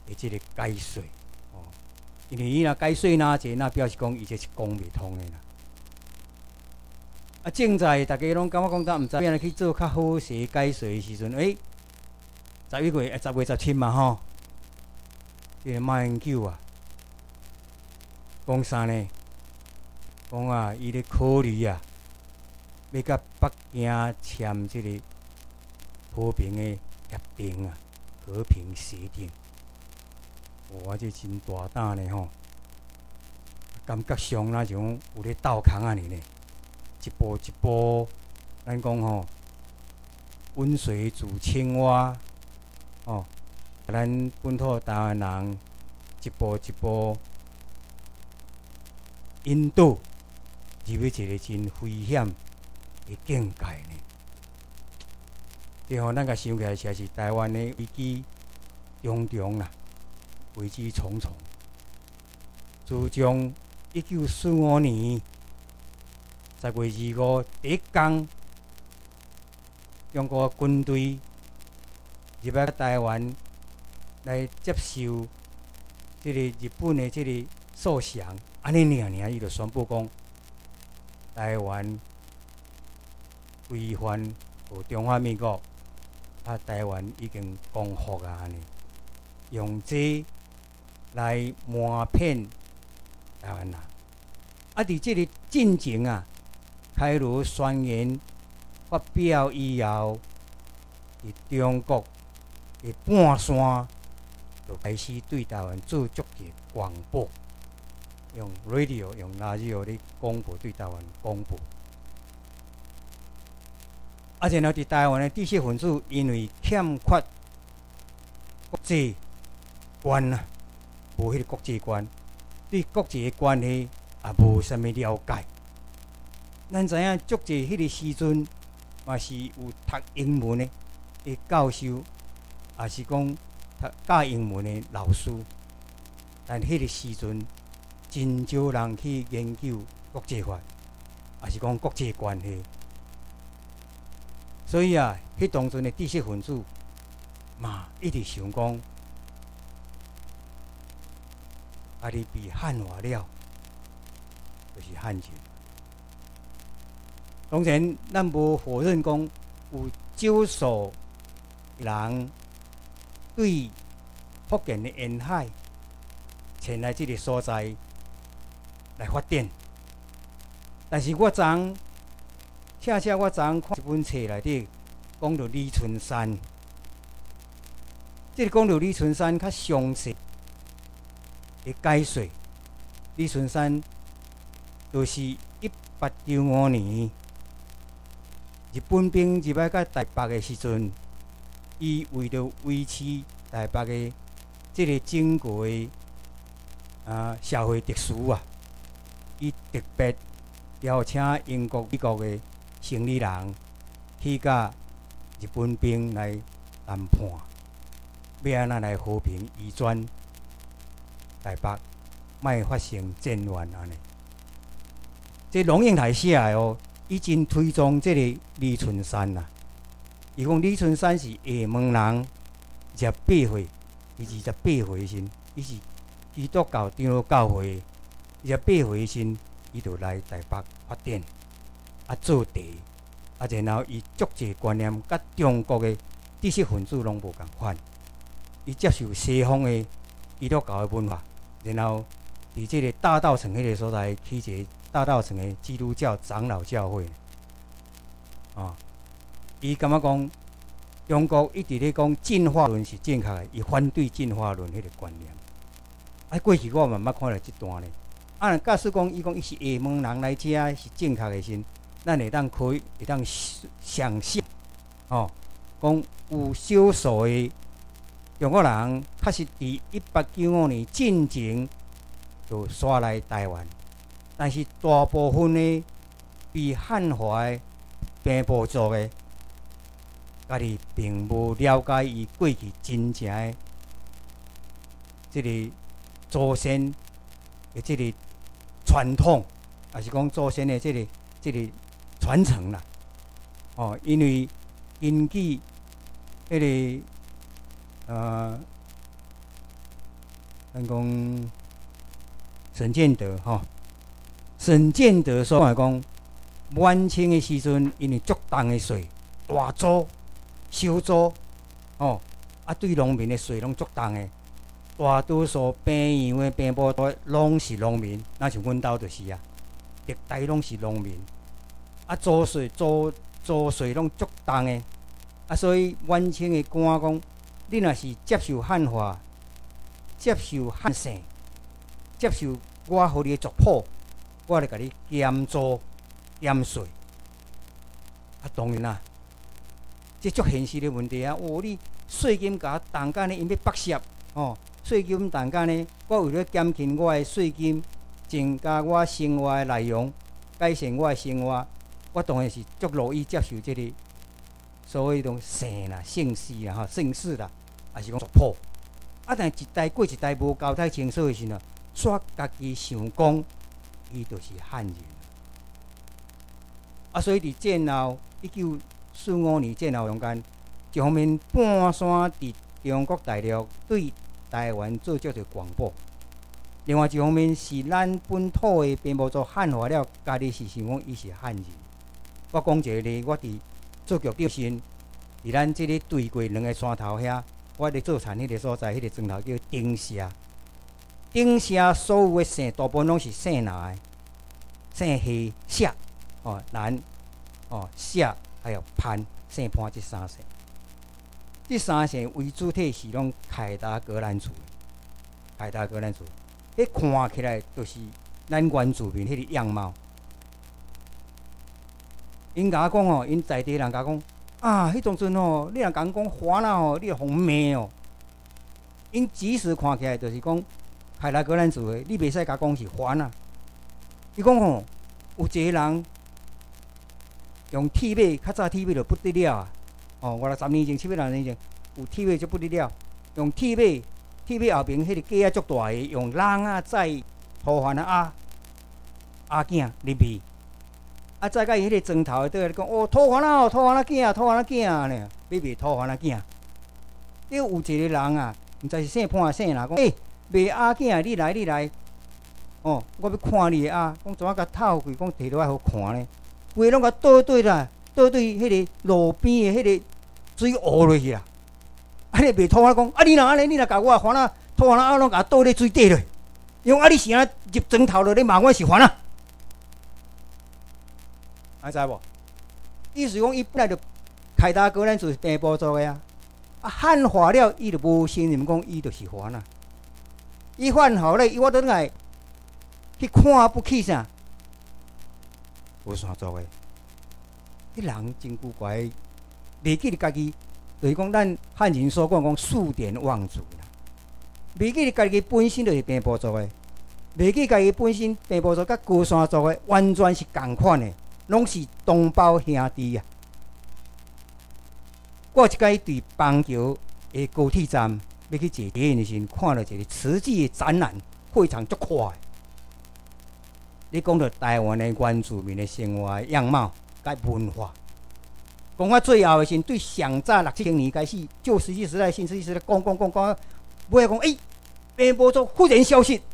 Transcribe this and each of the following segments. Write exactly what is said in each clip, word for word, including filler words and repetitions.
的即个解说哦，因为伊若解说哪者，那表示讲伊这是讲袂通的啦。啊，正在大家拢感觉讲，咱毋知影去做较好势解说的时阵，诶、欸，十一月、十月十七嘛吼，这个马英九啊，讲啥呢？讲啊，伊咧考虑啊，要甲北京签即个和平的协定啊，和平协定。哇，这真大胆呢吼！感觉上那种有咧斗空安尼呢，一步一步，咱讲吼，温水煮青蛙，哦，咱本土台湾人一步一步引导入去一个真危险的境界呢。对吼，咱甲想起来，实是台湾的危机重重啦，危机重重。自从一九四五年十月二五第一天，中国军队入来台湾来接受这个日本的这个受降，安尼尔尔，伊就宣布讲，台湾规范和中华民国，啊，台湾已经光复啊，安尼，用这来瞒骗台湾人。啊，伫即个进程啊，开罗宣言发表以后，伫中国的半山就开始对台湾做足个广播，用 radio 用 radio 咧广播对台湾广播。啊，然后伫台湾的知识分子因为欠缺国际观啊，无迄个国际观，对国际的关系也无啥物了解。咱知影足济迄个时阵，嘛是有读英文的的教授，也是讲读教英文的老师，但迄个时阵真少人去研究国际法，也是讲国际关系。所以啊，迄当阵的知识分子嘛，一直想讲，啊，你被汉化了，就是汉人。当然，咱无否认讲有少数人对福建的沿海前来这个所在来发展，但是我昨恰恰我昨看一本册内底讲到李春山，即个讲到李春山较详细的解说。李春山就是一八九五年日本兵入来到台北的时阵，伊为了维持台北的即个整个的啊社会秩序啊，伊特别邀请英国、美国的生理人去甲日本兵来谈判，要安怎来和平移转台北，莫发生战乱安尼。这龙应台写的哦，伊真推崇这个李春山啦。伊讲李春山是厦门人，二十八岁，伊二十八岁时，伊是基督教长老教会，二十八岁时，伊就来台北发展。啊，做地，啊，然后伊足济观念，甲中国的知识分子拢无共款。伊接受西方的基督教的文化，然后伫即个大稻埕迄个所在起一个大稻埕的基督教长老教会。啊，伊感觉讲中国一直咧讲进化论是正确的，伊反对进化论迄个观念。啊，过去我嘛捌看到即段咧。啊，假使讲伊讲伊是厦门人来遮是正确的时，咱会当可以会当想象，哦，讲有少数的中国人，确实伫一八九五年进前就刷来台湾，但是大部分的被汉化的平埔族的，家己并无了解伊过去真正的即个祖先的即个传统，也是讲祖先的即个即个传承啦。哦，因为根据迄个呃咱讲沈建德吼，沈建德所来讲，晚清的时阵，因为足重的税，大租、小租，哦，啊对农民的税拢足重的，大多数病院的病部都拢是农民，那像阮兜就是啊，历代拢是农民，啊租税、租租税拢足重的，啊所以晚清的官讲，你若是接受汉化。接受汉姓，接受我互你的族谱，我来甲你减租减税。啊，当然啦，这足现实的问题啊！哦，你税金甲重干呢，因要剥削哦，税金重干呢，我为了减轻我的税金，增加我生活的内容，改善我的生活，我当然是足乐意接受这个所谓种姓啦、姓氏啦、吼姓氏啦，还是讲族谱。啊，但一代过一代无交代清楚的时候，煞家己想讲，伊就是汉人。啊，所以伫战后一九四五年战后中间，一方面半山伫中国大陆对台湾做足着广播，另外一方面是咱本土的并无做汉化了，家己是想讲伊是汉人。我讲一个例，我伫做局长时，伫咱即个对过两个山头遐。我咧做田迄个所在，迄、那个庄头叫丁社。丁社所有的姓，大部分拢是姓男的，姓夏、谢、哦、南、哦、谢，还有潘，姓潘这三姓。这三姓为主体是拢凯达格兰族，凯达格兰族，迄看起来就是咱原住民迄个样貌。因甲我讲吼，因在地人甲我讲。啊，迄当阵吼，你若讲讲华啦吼，你就互骂哦。因即使看起来就是讲凯达格兰族的，你袂使甲讲是华啦。伊讲吼，有一个人用铁马，较早铁马就不得了啊。哦，我六十年前、七八十年前有铁马就不得了，用铁马，铁马后边迄个架啊足大个，用人啊载拖环啊阿囝入去。啊！再甲伊迄个砖头倒来讲，哦，土番啊，土番啊囝，土番啊囝呢，要卖土番啊囝。你有一个人啊，毋知是姓潘姓哪，讲，诶、欸，卖鸭囝，你来，你来，哦，我要看你的鸭，讲怎啊甲透开，讲摕落来好看呢？规拢甲倒对啦，倒对迄个路边的迄个水污落去啦。啊，你卖土番讲，啊，你若安尼，你若甲我番啊，土番啊，拢甲倒咧水底落，用啊，你是安入砖头落咧骂我是番啊？还知无？意思讲，伊本来就凯达格兰族是平埔族的啊，啊汉化了，伊就无承认讲伊就是番啊。伊汉化咧，伊我倒来去看不起啥，无啥族的。迄人真古怪，袂记得家己，就是讲咱汉人所讲讲数典忘祖啦。袂记得家己本身就是平埔族的，袂记家己本身平埔族甲高山族的完全是共款的。拢是同胞兄弟啊！我有一摆伫邦桥的高铁站要去坐捷运的时候，看到一个瓷器的展览，非常足快。你讲到台湾的原住民的生活样貌、甲文化，讲到最后的时候，对上早六七千年开始，旧石器时代、新石器时代，讲讲讲讲，尾讲诶，平埔族忽然消失。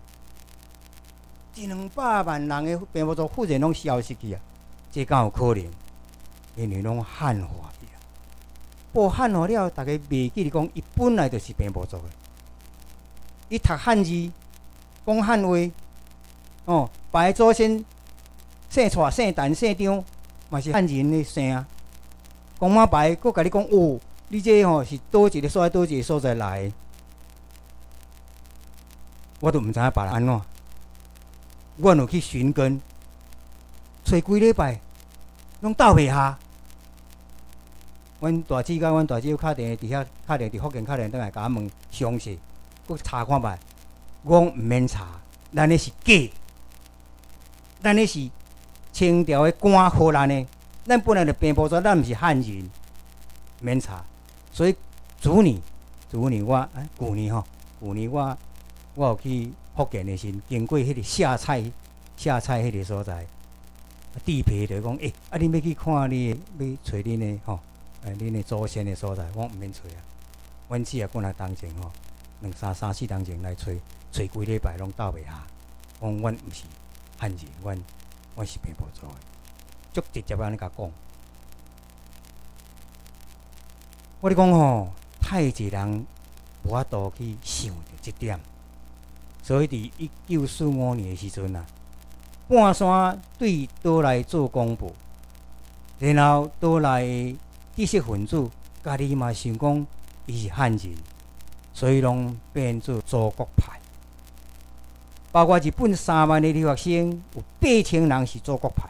一两百万人的平埔族忽然拢消失去啊！这敢有可能？因为拢汉化去啊！不汉化了，大家袂记得讲，伊本来就是平埔族的。伊读汉字，讲汉话，哦，白祖先姓蔡、姓陈、姓张，嘛是汉人的姓啊。讲马白，佫甲你讲哦，你这吼、哦、是倒一个所在，倒一个所在来的，我都毋知影别人安怎。我就去寻根，找几礼拜，拢斗袂下。阮大姊甲阮大姐敲电话伫遐，敲电伫福建敲电，倒来甲我问详细，佮查看觅。我讲毋免查，咱迄是假，咱迄是清朝的官荷咱的，咱本来就平埔族，咱毋是汉人，免查。所以逐年，逐年我，哎，旧年吼，旧年我我有去。福建的时，经过迄个下菜下菜迄个所在，地皮就讲，诶、欸，啊，你要去看你，要找恁的吼，诶、欸，恁的祖先的所在，我毋免找啊。阮只也过来同情吼， 两三三四人前来找，找几礼拜拢斗袂下。讲阮毋是汉人，阮阮是平埔族的，足直接安尼甲讲。我咧讲吼，太济人无法度去想着即点，所以伫一九四五年的时阵啊，半山对倒来做公布，然后倒来知识分子家己嘛想讲伊是汉人，所以拢变做祖国派。包括日本三万个留学生，有八千人是祖国派，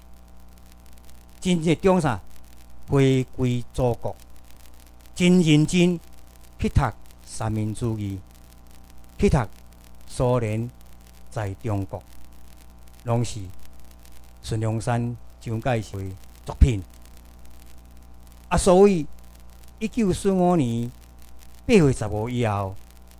真热衷啥回归祖国，真认真去读三民主义，去读苏联在中国，拢是孙中山、蒋介石的作品。啊，所以一九四五年八月十五以后，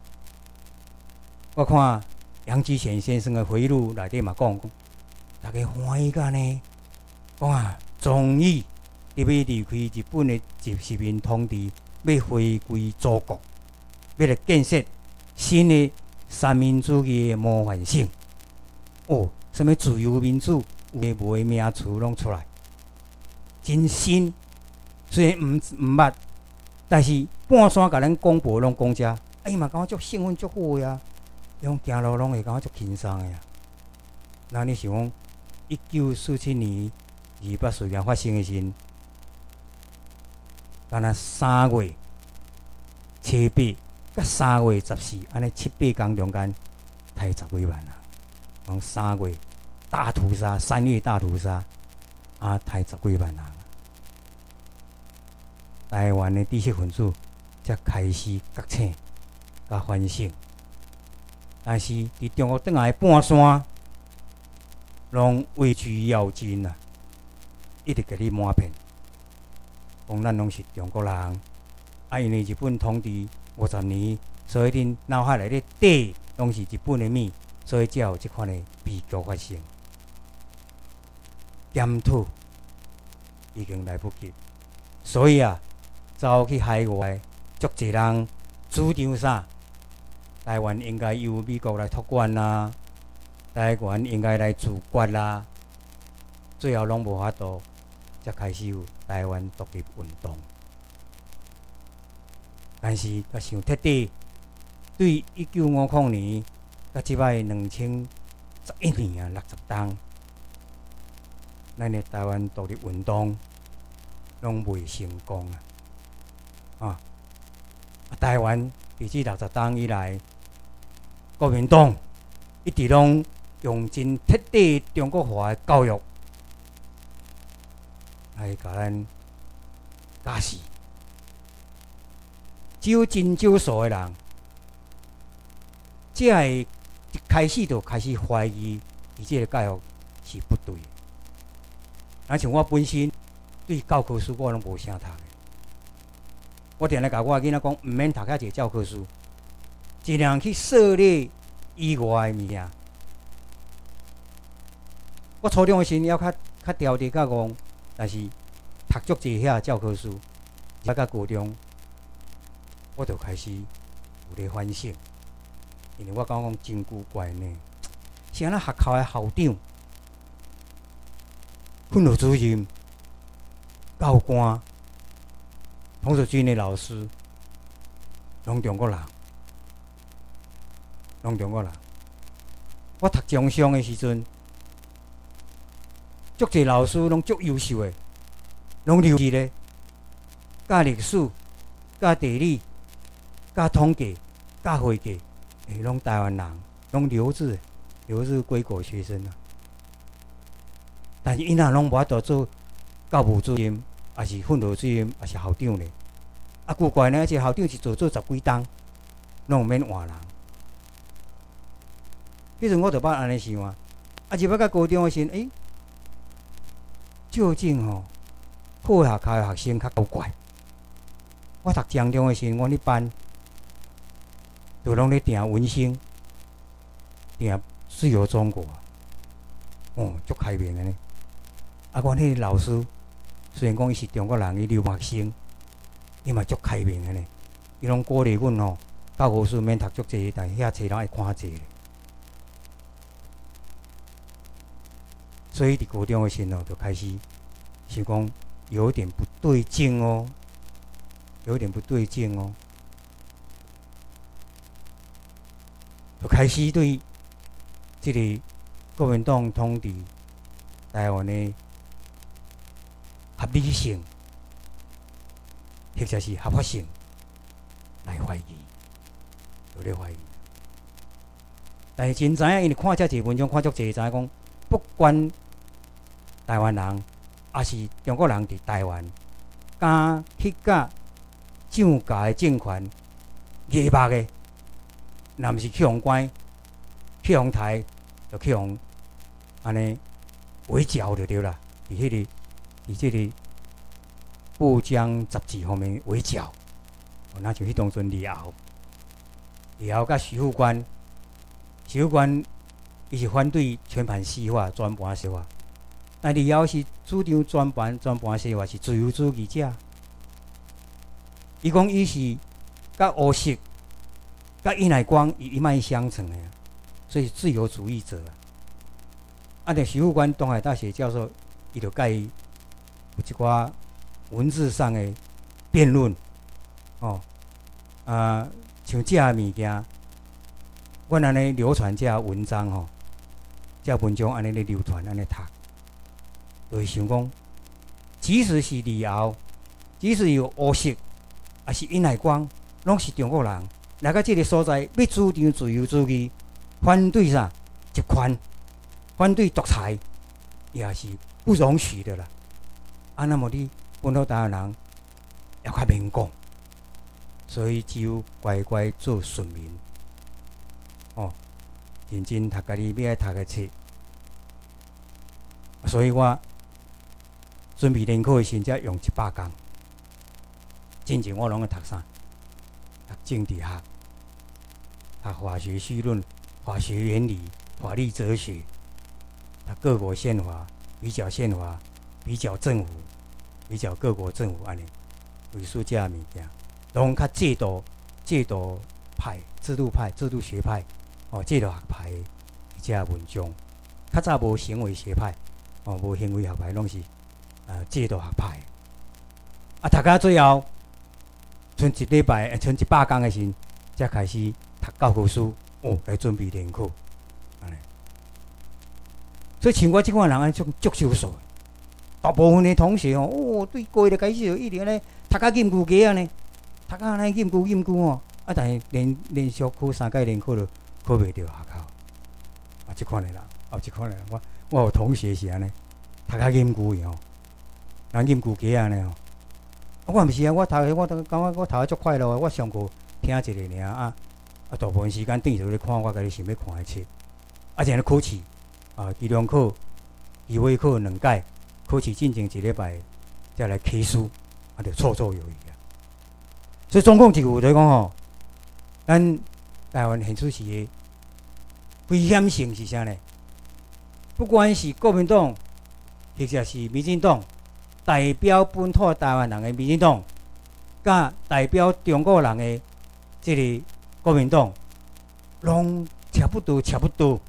我看杨之贤先生的回忆录内底嘛讲，大家欢喜甲呢，讲啊，终于入去离开日本的殖民统治，要回归祖国，要来建设新的三民主义的模范性。哦，什么自由民主，有诶无诶名词拢出来，真新。虽然毋毋捌，但是半山甲咱广播拢讲遮，哎嘛，感觉足兴奋足好呀。用行路拢会感觉足轻松的呀。那你想讲，一九四七年二八事件发生的时阵，敢若三月七八甲三月十四，安尼七八天中间，杀十几万啊！讲三月大屠杀，三月大屠杀，啊，杀十几万人。台湾的知识分子才开始觉醒、甲反省。但是，伫中国倒来半山，拢畏惧要紧啊！一直给你瞒骗，讲咱拢是中国人，啊，因为日本统治五十年，所以恁脑海内底底拢是日本的物，所以才有即款的悲剧发生。检讨已经来不及，所以啊，走去海外，足侪人主张啥？台湾应该由美国来托管啦，台湾应该来自决啦，最后拢无法度，才开始有台湾独立运动。但是，甲想彻底，对一九五零年甲即摆两千十一年啊六十冬，咱的台湾独立运动拢未成功啊！啊，台湾自此六十冬以来，国民党一直拢用真彻底中国化的教育来甲咱教死。只有真少数的人，才会一开始就开始怀疑，伊这个教育是不对的。而像我本身对教科书我拢无啥读的，我定来甲我囡仔讲，毋免读遐济教科书。尽量去涉猎以外的物件。我初中的时阵，还较较调直较戆，但是读足济遐教科书，啊到高中，我就开始有咧反省，因为我感觉讲真古怪呢。是安那学校的校长、训导主任、教官、童子军的老师，拢中国人。拢中国人。我读中商的时阵，足侪老师拢足优秀的，拢留日咧，教历史、教地理、教统计、教会计，诶，拢台湾人，拢留日，留日归国学生啊。但是因若拢无法度做教务主任，也是训导主任，也是校长咧。啊，古怪呢，这校长是做做十几档，拢免换人。迄阵我就捌安尼想啊，啊，入到高中的时阵，诶、欸，究竟吼、哦，好学校的学生较古怪。我读江中的时阵，阮迄班就拢咧订文星，订自由中国，哦，足开明的呢。啊，阮迄个老师虽然讲伊是中国人，伊留学生，伊嘛足开明的呢。伊拢鼓励阮吼， 教科书免读足济，但遐册人爱看济。所以伫高中的时候就开始想讲有点不对劲哦，有点不对劲哦，就开始对这个国民党统治台湾的合理性，或者是合法性来怀疑，有咧怀疑。但是真知影，因为看遮济文章，看足济，知影讲，不管台湾人，也是中国人伫台湾，敢去甲蒋家的政权野目的，若毋是去互关、去互台，就去互安尼围剿就对啦。伫迄、那个，伫即个布江杂志方面围剿，哦，那就迄当阵李敖，李敖甲徐副官，徐副官伊是反对全盘西化、全盘西化。但李敖是主张全盘全盘西化，是自由主义者。伊讲伊是甲乌色、甲尹乃光伊一脉相承的，所以自由主义者啊。啊，那徐副官东海大学教授，伊就甲伊有一寡文字上的辩论，哦，啊，像这物件，阮安尼流传这文章吼，这文章安尼咧流传安尼读。就是想讲，即使是李敖，即使有乌色，也是尹乃光，拢是中国人，来到这个所在，要主张自由主义，反对啥集权，反对独裁，也是不容许的啦。啊，那么你本土台湾人要较免讲，所以只有乖乖做顺民，哦，认真读家己要爱读的册，所以我。准备联考的时候，才用一百工。之前我拢会读啥？读政治学、读化学绪论、化学原理、法律哲学，读各国宪法、比较宪法、比较政府、比较各国政府安尼，类似这物件，拢较制度、制度派、制度派、制度学派，哦，制度学派的这文章，较早无行为学派，哦，无行为学派，拢是。呃，制度学派，啊，读到最后，剩一礼拜，剩一百工的时，才开始读教科书，哦，来准备联考，安尼。所以像我即款人，安足足少数，大部分的同学哦，哦，对高一就开始就一直咧读到禁句家安尼，读到安尼禁句禁句哦，啊，但是连连续考三届联考都考袂着学校，啊，即款的人，哦，即款的人，我我有同学是安尼，读到禁句哦。人啉旧鸡安尼吼，我毋是啊，我读我感觉我读得足快乐啊！我上课听一个尔啊，啊大部分时间等住咧看我家己想要看的册，啊，像咧考试啊，期中考、期尾考两届，考试进前一礼拜再来考书，啊，就绰绰有余啊。所以总共一句就是讲吼，咱台湾现出时的危险性是啥呢？不管是国民党或者是民进党。代表本土台湾人的民进党，甲代表中国人的这个国民党，拢差不多，差不多，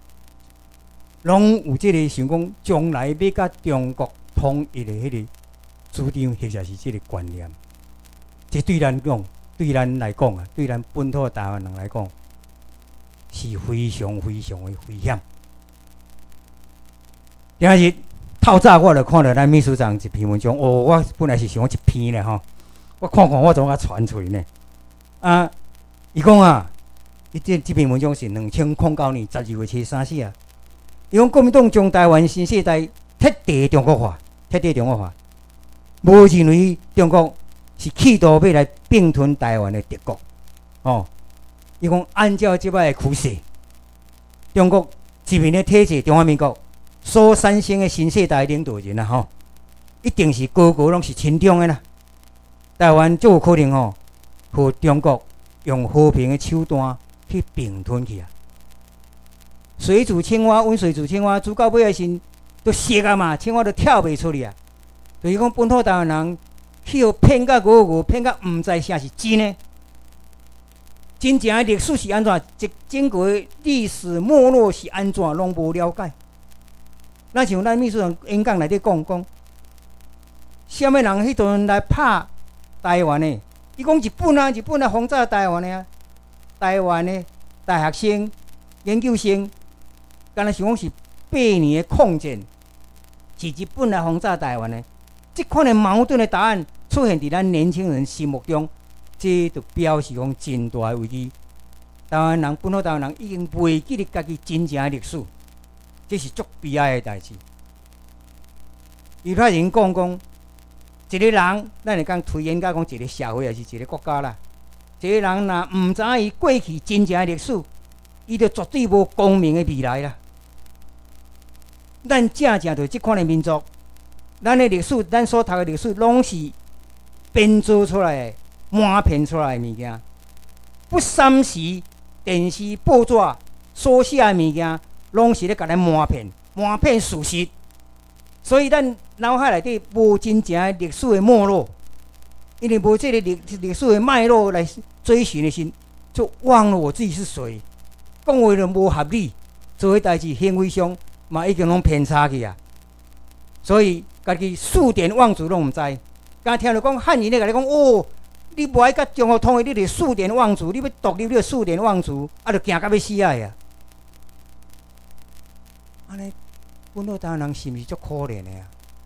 拢有这个想讲将来要甲中国统一的迄个主张，或者是这个观念。这对咱讲，对咱来讲啊，对咱本土台湾人来讲，是非常非常的危险。今日。透早我就看到咱秘书长一篇文章，哦，我本来是想一篇咧吼，我看看我怎啊传出呢？啊，伊讲啊，伊这这篇文章是两千零九年十二月七三四啊。伊讲国民党将台湾新世代彻底中国化，彻底中国化，无认为中国是企图要来并吞台湾的敌国。哦，伊讲按照即摆的趋势，中国这边的体制，中华民国。所产生的新世代领导人啊，吼，一定是个个拢是亲中的啦。台湾就有可能吼，和中国用和平的手段去并吞去啊。水煮青蛙，温水煮青蛙，煮到尾的时都熟啊嘛，青蛙都跳袂出去啊。就是讲本土台湾人去互骗甲五五，骗甲毋知啥是真的。 真正的历史是安怎？一整个历史没落是安怎，拢无了解。那像咱秘书长演讲内底讲讲，什么人迄阵来拍台湾的？伊讲日本啊，日本来轰炸台湾的啊，台湾的大学生、研究生，敢若想讲是八年的抗战，是日本来轰炸台湾的。即款的矛盾的答案出现伫咱年轻人心目中，这就表示讲真大的危机。台湾人本土台湾人已经袂记得家己真正的历史。这是足悲哀的代志。伊发人讲讲，一个人，咱会讲推演甲讲一个社会，也是一个国家啦。一个人若毋知影伊过去真正的历史，伊就绝对无光明的未来啦。咱正正就即款的民族，咱的历史，咱所读的历史，拢是编造出来的、瞒骗出来的物件，不三时电视报纸所写的物件。拢是咧甲咱瞒骗，瞒骗事实，所以咱脑海内底无真正的历史的脉络，因为无这个历历史的脉络来追寻的时，就忘了我自己是谁，讲话就无合理，做迄代志行为上嘛已经拢偏差去啊。所以家己数典忘祖拢毋知，刚听到讲汉人咧甲你讲哦，你无爱甲中国统一，你著数典忘祖，你要独立，你著数典忘祖，啊，著行到要死啊呀！安尼，本土台湾人是毋是足可怜的啊？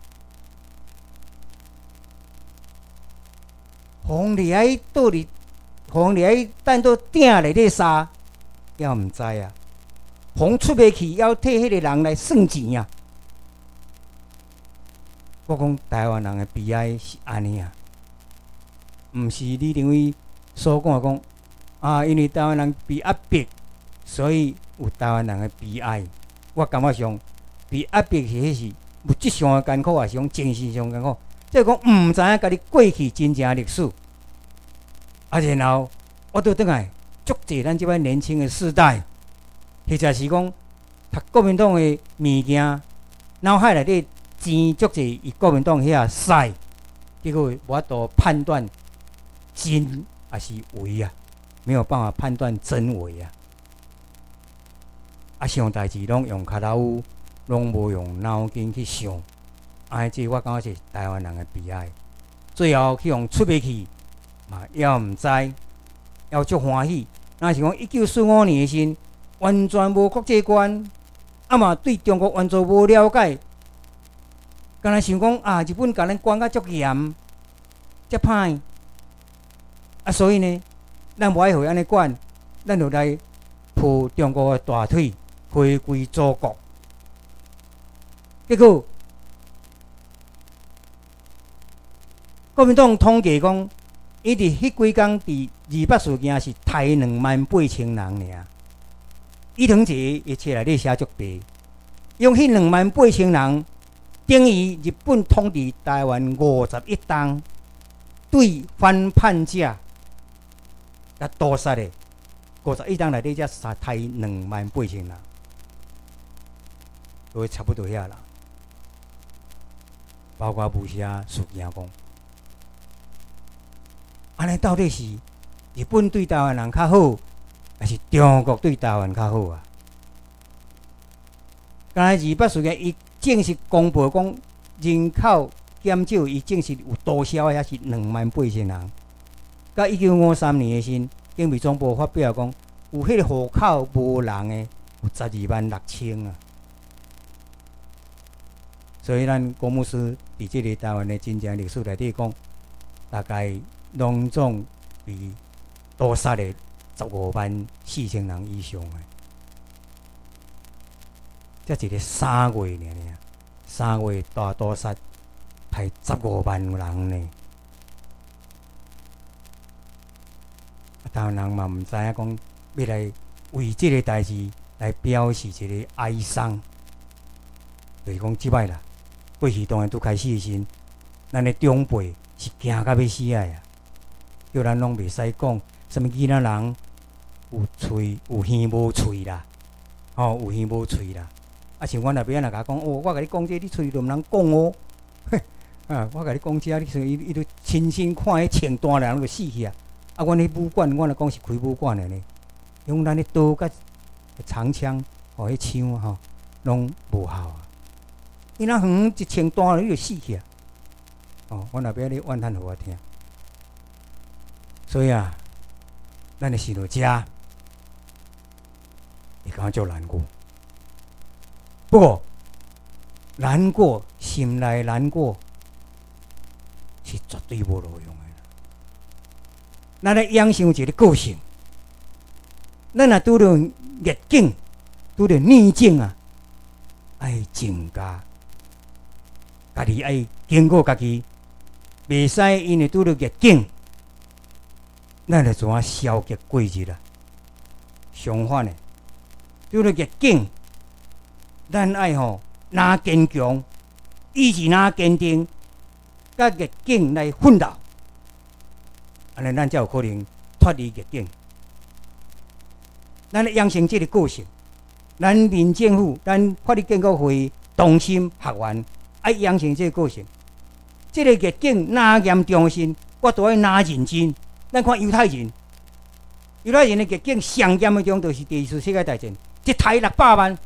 红利爱倒伫，红利爱等到鼎内底杀，也毋知啊。红出袂去，要替迄个人来算钱啊！我讲台湾人的悲哀是安尼啊，毋是李登辉所讲讲啊，因为台湾人被压迫，所以有台湾人的悲哀。我感觉上，被压迫是迄是物质上的艰苦，还是讲精神上艰苦？即是讲毋知影家己过去真正的历史，啊，然後我倒轉來足濟咱即擺年輕的世代，或者是講讀國民黨的物件，腦海內底錢足濟，以國民黨遐使，結果無法度判斷真還是偽啊，沒有辦法判斷真偽啊。啊，想代志拢用腳頭，拢無用腦筋去想，啊，即我感覺是台灣人的悲哀。最後去用出袂去，嘛也毋知，也足歡喜。若是講一九四五年的時，完全無國際觀，啊嘛對中國完全無了解，敢若想講啊，日本甲咱管甲足嚴、足歹，啊，所以呢，咱無愛互伊安尼管，咱就來抱中國的大腿。回歸祖國，結果國民黨統計講，伊佇迄幾工佇二八事件是殺兩萬八千人爾。伊同一個冊內底寫足白，用迄兩萬八千人等於日本統治台灣五十一冬，對反叛者甲屠殺的五十一冬內底才殺殺兩萬八千人。都差不多遐啦，包括武俠事件講，安尼到底是日本對台灣人較好，還是中國對台灣較好啊？剛才二八事件，伊正式公布講人口減少，伊正式有多少也是兩萬八千人。到一九五三年的時，警備總部發表講，有迄個戶口無人的有十二萬六千啊。所以，咱郭牧師伫即個台灣的真正歷史內底講，大概攏總被屠殺的十五萬四千人以上的。這一個三月爾爾，三月大屠殺，害十五萬人呢。台灣人嘛毋知影講，要來為即個代志來表示一個哀傷，就是講即擺啦。過去當然拄開始的時，咱的長輩是驚到要死啊！叫咱攏袂使講，什麼囡仔人有喙有耳無喙啦，吼、哦、有耳無喙啦。啊，像阮後邊若甲講，哦，我甲你講這，你喙都毋通講哦。啊，我甲你講這，你喙伊伊都親身看迄穿單人就死去啊！ 啊，阮迄武馆，我来讲是开武馆的呢，用咱的刀甲长枪，吼，迄枪吼，拢无效啊。伊那远一枪弹你就死去啊！哦，我若要你怨叹互我听。所以啊，咱的是落遮，会感觉难过。不过，难过，心内难过，是绝对无路用的。咱咧养成一个个性，咱若拄着逆境，拄着逆境啊，爱增加，家己爱经过家己，袂使因为拄着逆境，咱就怎啊消极过日啊？相反的，拄着逆境，咱爱吼哪坚强，意志哪坚定，甲逆境来奋斗。安尼，咱才有可能脱离逆境。咱养成这个个性，咱民政府、咱法律建国会同心学员爱养成这个个性。这个逆境哪严重时，我都要哪认真。咱看犹太人，犹太人的逆境上严的中，就是第二次世界大战，一台六百万。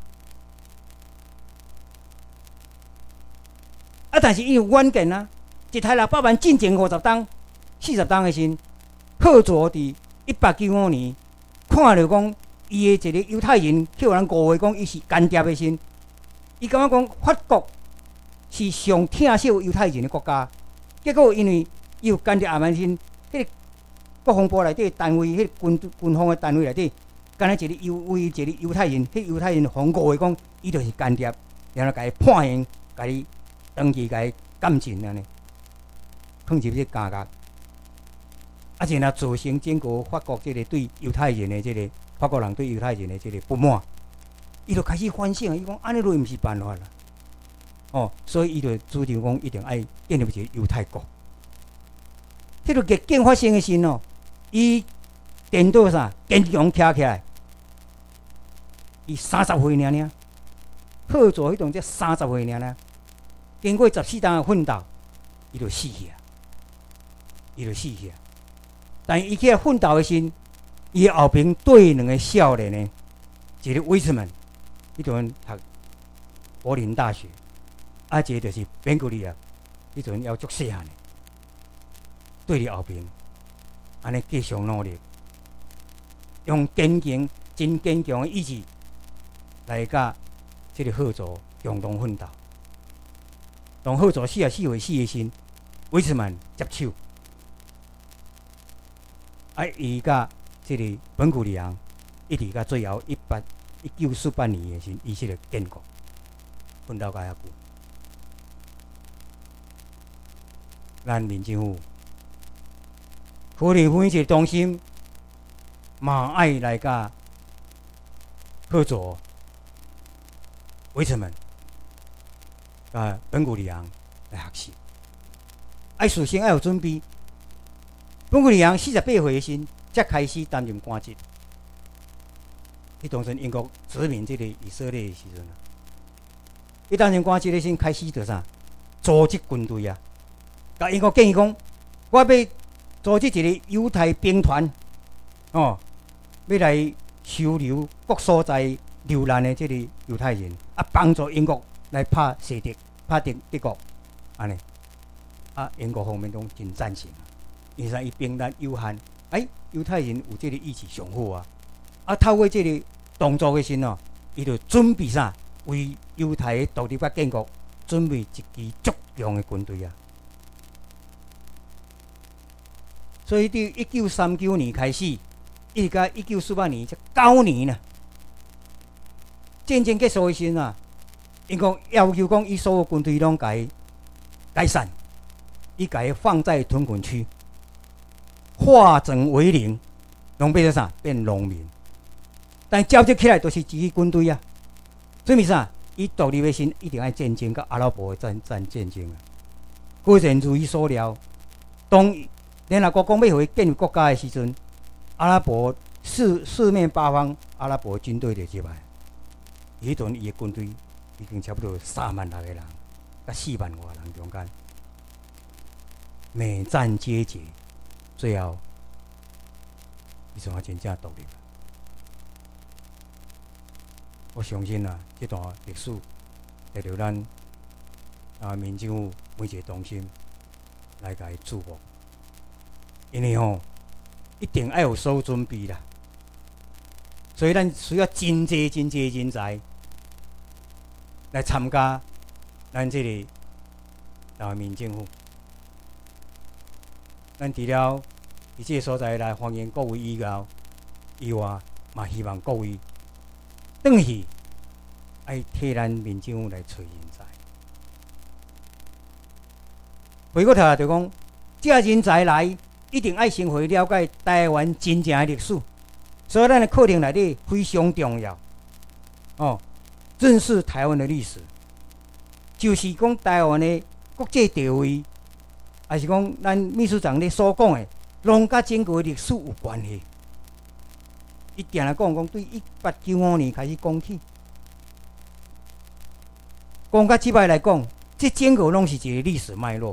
啊，但是伊有远见啊，一台六百万进前五十档。四十档的时，赫佐伫一八九五年看到讲，伊的一个犹太人叫人误会讲伊是间谍的时，伊感觉讲法国是上疼惜犹太人的国家。结果因为伊有间谍阿曼时，迄个国防部内底单位，迄个军军方的单位内底，干那一个犹为一个犹太人，迄犹太人防误会讲伊就是间谍，然后甲伊判刑，甲伊当期甲伊监禁安尼，放入这监狱。啊，然后造成整个法国这个对犹太人的这个法国人对犹太人的这个不满，伊就开始反省，伊讲安尼落毋是办法啦。哦，所以伊就主张讲一定爱建立一个犹太国。迄个逆境发生的时哦，伊颠倒啥坚强徛起来，伊三十岁尔尔，好做迄种才三十岁尔尔，经过十四档的奋斗，伊就死去啊，伊就死去啊。但伊去奋斗的时，伊后边对两个少年呢，一个威斯曼，迄阵读柏林大学，啊，一个就是本古利亚，迄阵还足细汉的，对伫后边，安尼继续努力，用坚强、真坚强的意志来甲这个合作共同奋斗。当合作四十四岁死的时，威斯曼接手。啊，伊甲即个本古利昂一直到最后一八一九四八年的时，伊即个建国，奋斗到遐久。咱民政府可能每一个中心嘛爱来甲合作，为什么？啊，本古利昂来学习，爱事先爱有准备。本古利昂四十八岁时，才开始担任官职。迄当阵英国殖民这个以色列的时阵啊，伊担任官职的时开始做啥？组织军队啊！甲英国建议讲，我要组织一个犹太兵团，哦，要来收留各所在流浪的这个犹太人，啊，帮助英国来拍西德、拍德德国，安尼。啊，英国方面拢真赞成啊。因为伊兵力有限，哎，犹太人有这个意志上好啊！啊，透过这个动作的时哦，伊就准备啥？为犹太的独立甲建国准备一支足强的军队啊！所以，伫一九三九年开始，一直到一九四八年，才九年呢。战争结束的时啊，英国要求讲，伊所有军队拢甲伊解散，伊甲伊放在屯垦区。化整为零，拢变成啥？变农民。但交接起来都是一支军队啊。所以啥？伊独立的时一定爱战争，甲阿拉伯战战战争啊。果然如伊所料，当联合国讲要互伊建立国家的时阵，阿拉伯四四面八方阿拉伯军队就入来。迄阵伊的军队已经差不多三万六个人，甲四万外人中间，美战皆捷。最后， 伊阵啊真正独立。我相信啊，这段历史得着咱啊民政府每一个同心来甲伊注目，因为吼、哦、一定要有所准备啦，所以咱需要真济真济人才来参加咱这个台湾民政府。咱除了伫这个所在来欢迎各位以外，以外嘛希望各位转去爱替咱民政府来找人才。回过头来就讲，这人才来一定爱先会了解台湾真正的历史，所以咱的课程内底非常重要。哦，认识台湾的历史，就是讲台湾的国际地位，还是讲咱秘书长咧所讲的，拢甲整个历史有关系。伊定来讲讲，对一八九五年开始讲起，讲到即摆来讲，这整个拢是一个历史脉络。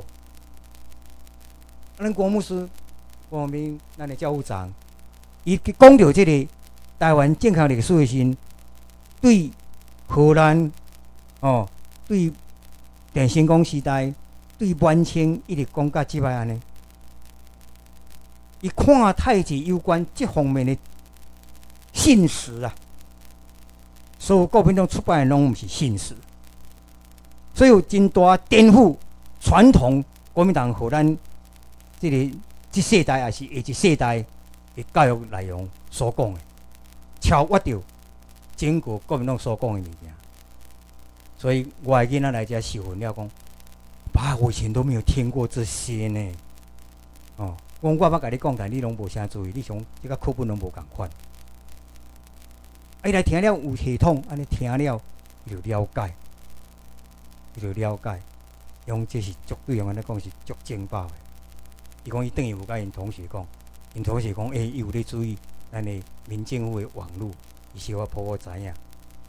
咱郭牧师、郭宏斌，咱的教务长，伊讲到这个台湾健康历史的时，对荷兰哦，对电信公时代，对满清一直讲到即摆安尼。伊看太极有关这方面的信史啊，所有国民党出版的拢毋是信史，所以有真大颠覆传统国民党互咱这个这世代也是下一世代的教育内容所讲的，超越掉整个国民党所讲的物件。所以我的囡仔来遮受训了，讲爸，我以前都没有听过这些呢。哦，讲我捌甲你讲，但你拢无啥注意，你想这个课本拢无共款。伊来听了有系统，安尼听了就了解，就了解。用这是绝对用安尼讲是足劲爆的。伊讲伊等于有甲因同学讲，因同学讲，诶、欸，伊有咧注意咱的民政府的网络，伊小可普普知影。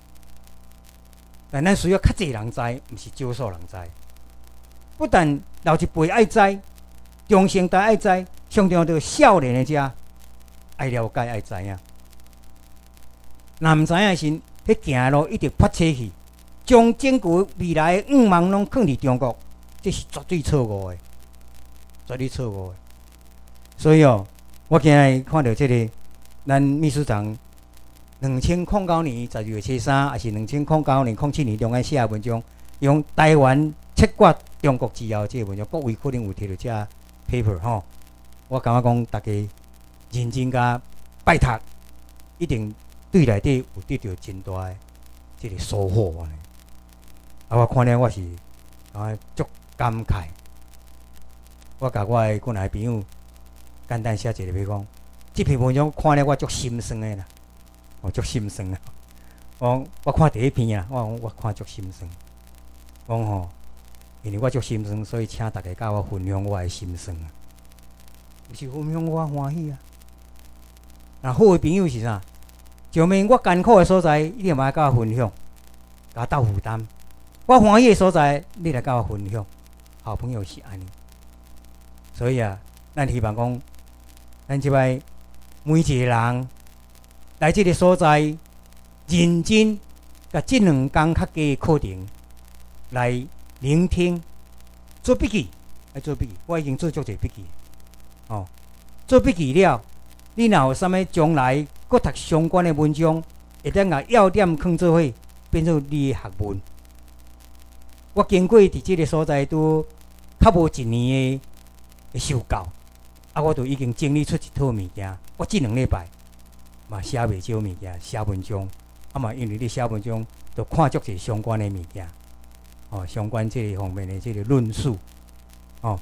但咱需要较侪人知，毋是少数人知。不但老一辈爱知，中生代爱知，上重要着少年的遮爱了解爱知影。若毋知影时，迄行路一直发车去，将整个未来的五万拢放伫中国，这是绝对错误的，绝对错误的。所以哦，我今日看到这个咱秘书长两千零九年十二月初三，还是两千零九年零七年中间写的文章，用台湾切割中国之后这个文章，各位可能有摕到这 paper 吼。我感觉讲大家认真甲拜读，一定对内底有得到真大的这个收获安尼。啊，我看了我是啊足感慨。我甲我的国内朋友简单写一个，比如讲，这篇文章看了我足心酸的啦，我足心酸啊！我我看第一篇啊，我我看足心酸。讲吼，因为我足心酸，所以请大家甲我分享我的心酸啊。有时分享我欢喜啊。那好的朋友是啥？上面我艰苦的所在，你也嘛甲我分享，甲我斗负担；我欢喜的所在，你来甲我分享。好朋友是安尼。所以啊，咱希望讲，咱即摆每一个人来这个所在，认真甲这两工较加的课程来聆听，做笔记，来做笔记。我已经做足侪笔记，哦，做笔记了，你若有啥物将来搁读相关的文章，会当甲要点放做伙，变做你的学问。我经过伫即个所在都较无一年的受教，啊，我就已经整理出一套物件。我即两礼拜嘛写袂少物件，写文章，啊嘛因为你写文章，就看足侪相关的物件，哦，相关这个方面的这个论述，哦，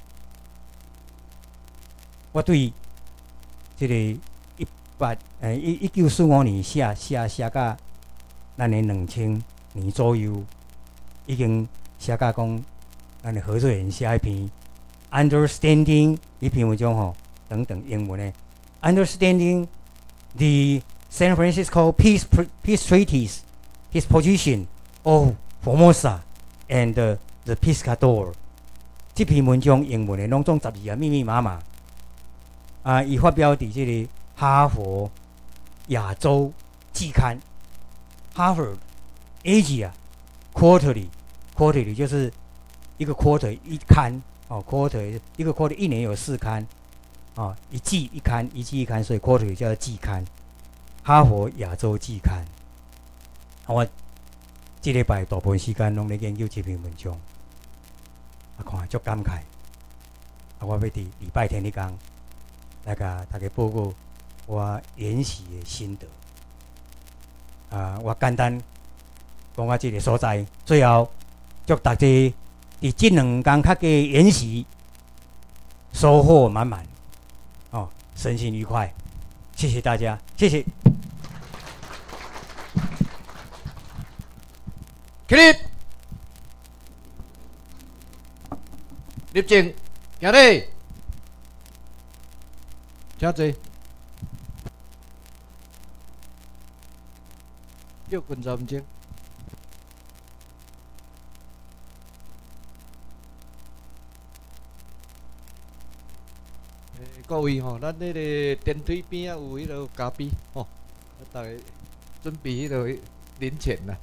我对这个一八诶一一九四五年写写写到咱的两千年左右，已经写到讲咱的何作人写一篇 Understanding 一篇文章吼，等等英文的 Understanding the San Francisco Peace Peace Treaties, his position of Formosa and the Pescador。这篇文章英文的拢总十二啊密密麻麻。啊，伊发表伫即个哈佛亚洲季刊 （Harvard Asia Quarterly）。Quarterly 就是一个 quarter 一刊哦 ，quarter 一个 quarter 一年有四刊哦，一季一刊，一季一刊，所以 quarterly 叫季刊。哈佛亚洲季刊，我这礼拜大部分时间拢咧研究这篇文章，啊看足感慨。啊，我要伫礼拜天迄天来甲大家报告我研习的心得。啊，我简单讲啊，这个所在，最后祝大家伫这两天较加研习收获满满，哦，身心愉快。谢谢大家，谢谢。 起立，立正，行礼，请坐。叫群三钟。各位吼，咱迄个电梯边啊有迄个咖啡吼，大家准备迄个零钱啦。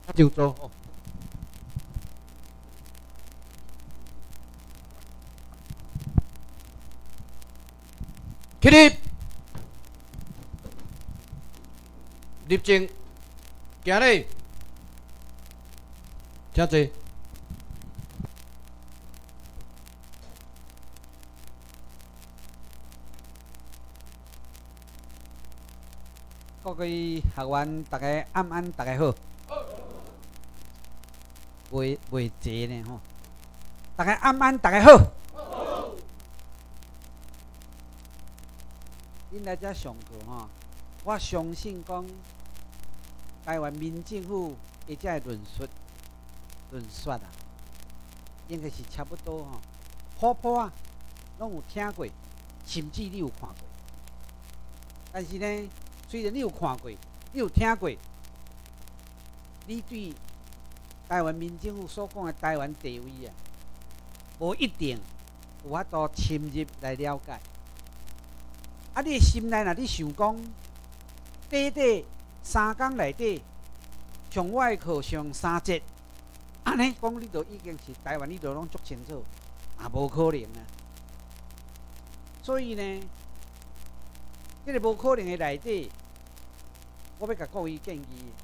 就做哦。起立，立正，行礼，请坐。 各位学员，大家暗安，大家好。袂袂济呢吼，大家暗安，大家好。恁来遮上课吼，我相信讲台湾民政府的遮论述论说啊，应该是差不多吼，好普啊，拢有听过，甚至你有看过。但是呢，虽然你有看过，你有听过，你对台湾民政府所讲的台湾地位啊，无一定有法度深入来了解。啊，你的心内若你想讲，短短三工内底，像我的课上三节，安尼讲你就已经是台湾，你就拢足清楚，也无可能啊。所以呢，这个无可能的内底，我要甲各位建议。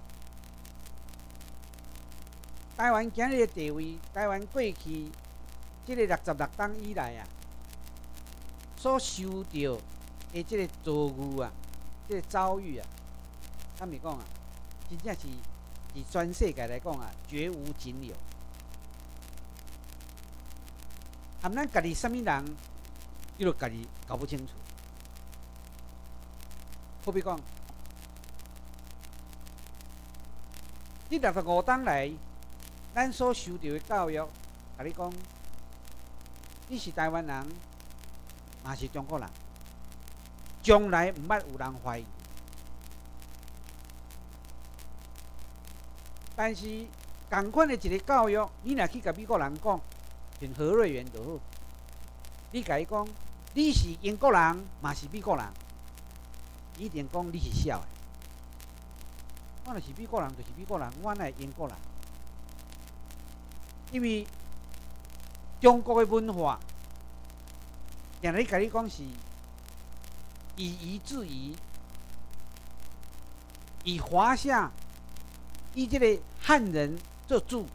台湾今日的地位，台湾过去这个六十六冬以来啊，所受到的这个遭遇啊，这个遭遇啊，他们讲啊，真正是以全世界来讲啊，绝无仅有。含咱家己什么人，伊就家己搞不清楚。好比讲，你六十五冬来，咱所受到的教育，甲你讲，你是台湾人，嘛是中国人，将来毋捌有人怀疑。但是，同款的一个教育，你若去甲美国人讲，像何瑞元就好，你甲伊讲，你是英国人，嘛是美国人，一定讲你是笑的。我若是美国人，就是美国人，我哪会英国人？因为中国的文化，定咧甲你讲是以夷制夷，以华夏，以这个汉人做主，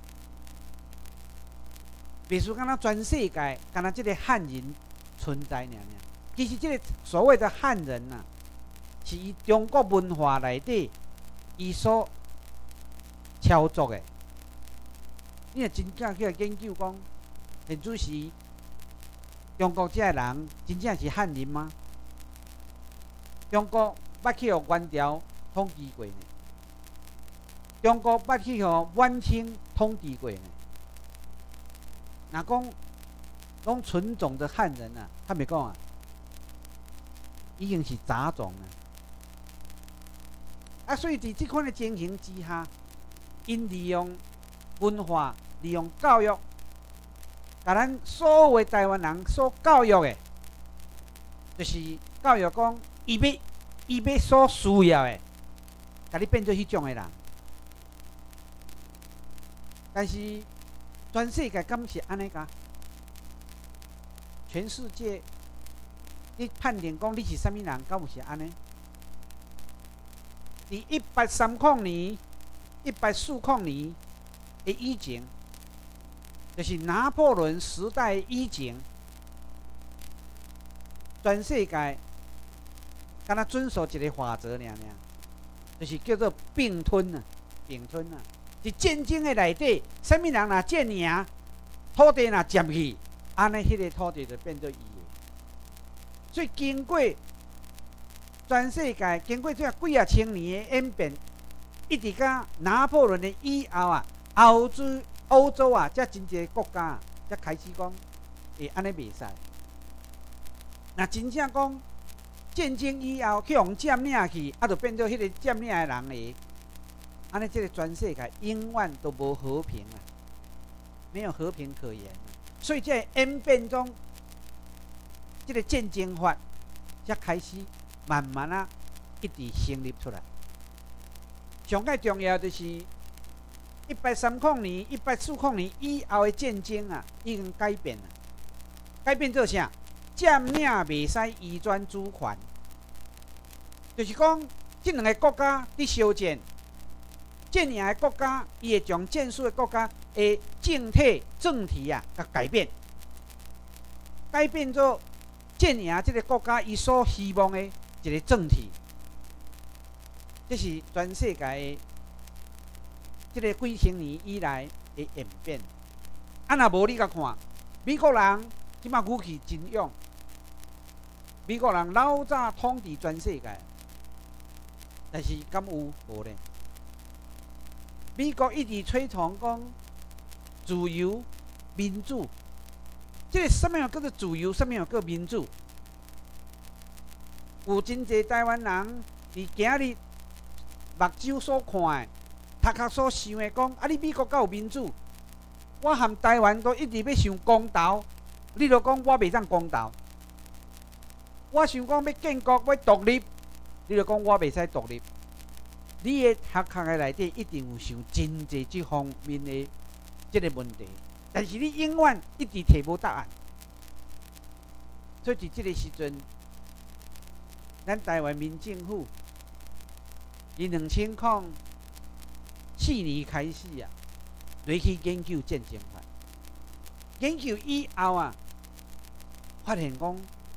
别说敢若全世界，敢若这个汉人存在尔尔。其实这个所谓的汉人呐、啊，是以中国文化内底伊所操作的。你若真正去研究讲，现主时中国这人真正是汉人吗？中国捌去互元朝统治过呢？中国捌去互晚清统治过呢？若讲拢纯种的汉人啊，他们讲啊，已经是杂种了。啊，所以伫这款的情形之下，因利用文化、利用教育，甲咱所有的台湾人所教育的，就是教育讲，伊要伊要所需要的，甲你变做迄种的人。但是全世界敢是安尼个？全世界，你判定讲你是啥物人，敢有是安尼？伫一八三零年、一八四零年的以前，就是拿破仑时代以前，全世界敢若遵守一个法则尔尔，就是叫做并吞啊，并吞啊。伫战争的内底，啥物人若占赢，土地若占去，安尼迄个土地就变做伊的。所以经过全世界经过这几啊千年的演变，一直到拿破仑的以后啊，欧洲欧洲啊，才真侪国家才开始讲会安尼袂使。若真正讲战争以后去互占领去，啊，就变做迄个占领的人诶。安尼，这个全世界永远都无和平啊，没有和平可言、啊。所以在演变中，这个战争法才开始慢慢啊，一直成立出来。上界重要就是一一八三零年、一八四零年以后的战争啊，已经改变了。改变做啥？占领袂使移转主权，就是讲，这两个国家伫相战，战赢的国家，伊会将战输的国家的政体、政体啊，甲改变，改变做战赢这个国家伊所希望的一个政体。这是全世界的这个几千年以来的演变。啊，若无你甲看，美国人即马武器真勇，美国人老早统治全世界，但是敢有无呢？美国一直吹崇讲自由、民主，这个什么叫做自由？什么叫做民主？有真侪台湾人伫今日目睭所看的、头壳所想的，讲啊，你美国敢有民主？我含台湾都一直要想公道，你著讲我袂当公道。我想讲要建国要独立，你著讲我袂使独立。你的头壳的内底一定有想真侪这方面的这个问题，但是你永远一直摕无答案。所以伫这个时阵，咱台湾民政府，伫两千零四年开始啊，落去研究战争法。研究以后啊，发现讲，